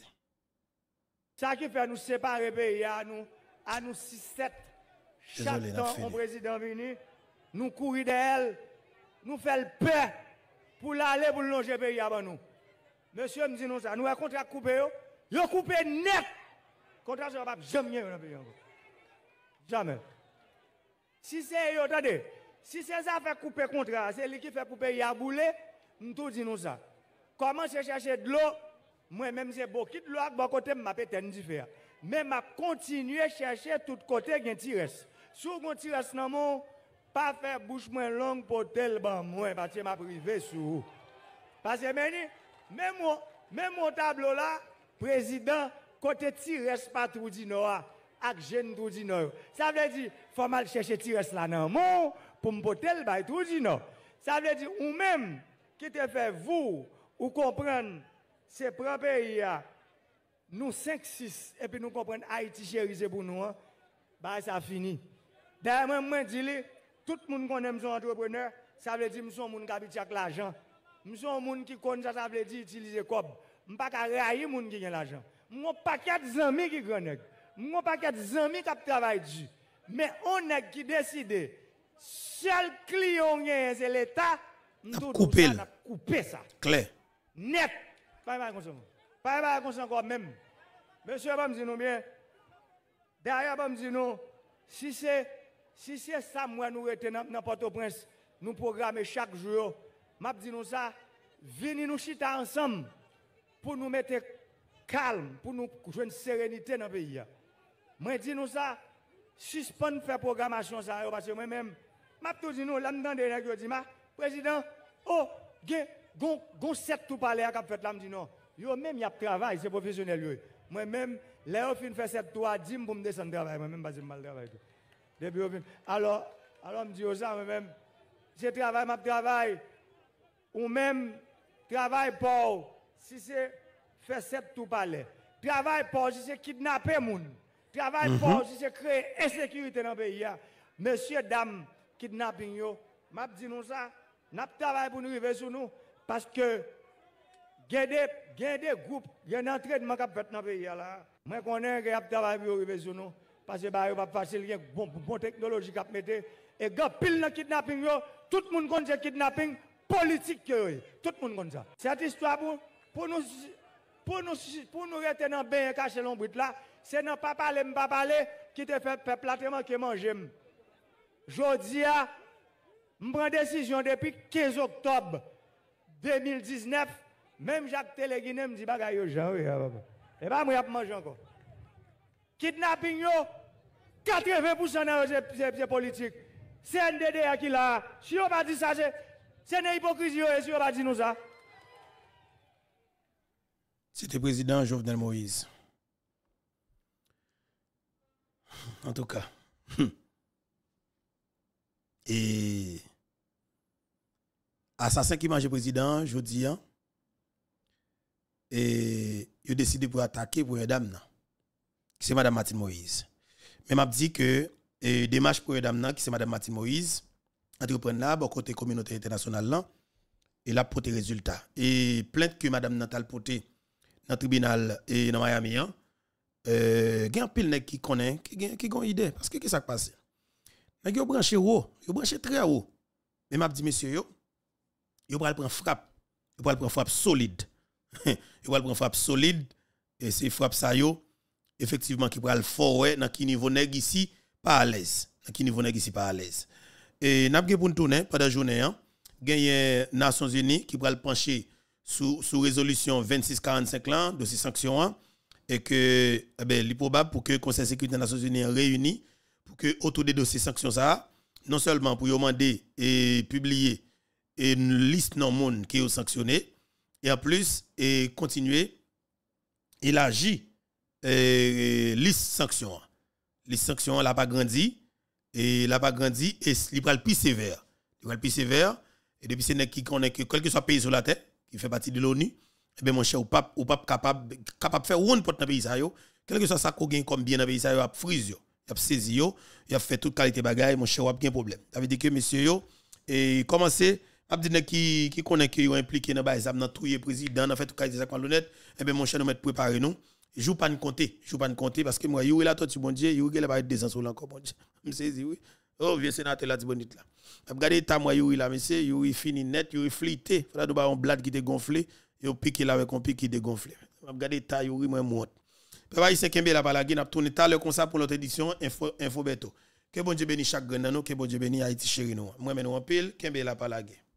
Ça qui fait nous séparer pays à nous, à nous six sept. Chaque temps, un président venu, nous courir d'elle, nous faire le paix pour l'aller pour longer le pays avant nous. Monsieur me dit nous ça, nous avons contrat coupé, nous avons coupé net. Contrat ça va jamais dans le pays encore. Jamais. Si c'est, attendez, si c'est ça fait couper contrat, c'est lui qui fait couper pays à bouler, nous tout dit nous ça. Comment c'est chercher de l'eau? Moi-même, c'est beaucoup de l'eau à bon côté, je vais être différent. Mais je continue à chercher tout côté qui est reste. Si vous avez un dans mon, pas faire bouche moins longue pour tel ban moi, parce que je privé sur vous. Parce que même mon tableau là, président, côté Tires pas tout dit non, avec jeune tout dit non. Ça veut dire, il faut mal chercher Tires là dans mon, pour me porter le bail tout dit non. Ça veut dire, ou même, qui te fait vous, ou comprendre, c'est propre pays, nous cinq six, et puis nous comprenons Haïti chéri, c'est pour nous, bah ça fini. D'ailleurs, moi, je dis, tout le monde connaît son entrepreneur, ça veut dire que je suis un monde qui habite avec l'argent. Je suis un monde qui connaît ça, ça veut dire utiliser cob. Je ne suis pas railler les gens qui ont l'argent. Je n'ai pas quatre amis qui connaissent. Je n'ai pas quatre amis qui travaillent dessus. Mais on a qui décide, seul client c'est l'État, nous avons coupé ça. Claire. Net. Pas mal comme ça. Pas mal comme ça encore même. Monsieur, va me dire nous bien. Derrière, va me dire nous, si c'est si c'est ça, moi, nous retenons dans Port-au-Prince, nous programmons chaque jour, m'a dit nous ça, venez nous chita ensemble pour nous mettre calme, pour nous jouer une sérénité dans le pays. Moi, dis nous ça, suspendre faire programmation ça, parce que moi-même, m'a tout dit nous, là, dedans, je dis, président, oh, gon, gon, sept tout parler à cap fait là, me dit non. Yo même, il y a travail, c'est professionnel. Moi-même, là, je fais sept tout à dix pour me descendre travail, moi-même, parce que je mal travail. Alors, alors, je me dis ça, moi-même, je travaille, je travaille, ou même, travail pour, si c'est faire sept tout parler, travail pour, si c'est kidnapper les gens, travail mm -hmm. pour, si c'est créer insécurité dans le pays. Monsieur, dame, kidnapping, yo, je dis nous ça, nous travaillons pour nous arriver sur nous, parce que, il y a des groupes, il y a un entraînement qui a fait dans le pays. Moi, je connais qu'il y a un travail pour arriver sur nous. Parce que bah, pas facile, il y a une bonne bon technologie qui a mis. Et quand pile dans kidnapping, yo, tout le monde connaît le kidnapping politique. Yo, tout le monde connaît ça. Cette histoire pour, pour nous pour nous pour nous rester dans bien caché l'ombre là, c'est non pas parler, pas parler qui te fait peuple là qui manger. Jodi a je prends décision depuis quinze octobre deux mille dix-neuf, même Jacques Téléguiné me dit bagay yo Jean oui. Et pas moi y a manger encore. Kidnapping yo, quatre-vingts pour cent c'est politique. C'est N D D A qui là. Si on pas dit ça, c'est une hypocrisie si on pas dit nous ça. C'était président Jovenel Moïse. En tout cas. Et assassin qui mange président, je dis, et il a décidé pour attaquer pour une dame. C'est Mme Martine Moïse. Mais m'a dit que et démarche pour madame qui c'est Mme Martine Moïse, entrepreneur là, bon côté communauté internationale là, et là pour tes résultats. Et plainte que Mme Natal porté dans le tribunal et dans Miami, hein, euh, il y a un pile qui connaît, qui qui a une idée parce que qu'est-ce qui s'est passé? Nèg yo branché haut, yo branché très haut. Mais m'a dit monsieur yo, yo pral prendre frappe, yo pral prendre frappe solide. Yo pral prendre frappe solide et c'est frappe ça yo effectivement qui pral fort ouais dans qui niveau nèg ici pas à l'aise. Dans qui niveau nèg ici pas à l'aise. Et n'a pour nous tourner pendant journée hein, gagné Nations Unies qui pral pencher sous sous résolution vingt-six quarante-cinq là de ces sanctions hein, et que eh ben il est probable pour que le Conseil de sécurité des Nations Unies réuni pour que autour des dossiers sanctions ça non seulement pour demander et publier une liste non monde qui est sanctionné et en plus et continuer élargir et liste sanctions liste sanctions là pas grandi et là pas grandi et il va le plus sévère il va le plus sévère et depuis c'est qui connaît que quel que soit pays sur la terre qui fait partie de l'ONU et ben mon cher ou pas ou pas capable capable faire one porte dans pays ça yo Quel que soit ça qu'on gagne comme bien dans le pays, ça a frise yo, y a saisi yo, y a fait toute qualité bagaille, mon cher, y a pas problème. Ça veut dire que monsieur yo et commencer a dit qui qui connaît qui yo impliqué dans bail ça dans tout président dans fait toute qualité ça honnête, et ben mon cher nous mettre préparer nous. Joue pas de compter, joue pas de compter parce que moi yo là toi tu bon Dieu, yo il va être deux ans sur encore bon Dieu. Me saisi oui. Oh vieux sénateur là dit bonite là. Regardez ta moi yo là monsieur, yo fini net, yo flité, faudra do ba un blad qui te gonflé, yo piqué là avec un pic qui te gonflé. Regardez ta yo moi monte. Papa ici Kembe la balagi n'a tourné tout le comme ça pour notre édition info info beto. Que bon Dieu bénisse chaque grand nous, que bon Dieu bénisse Haïti chéri nous. Moi men nous en pile Kembe la balagi.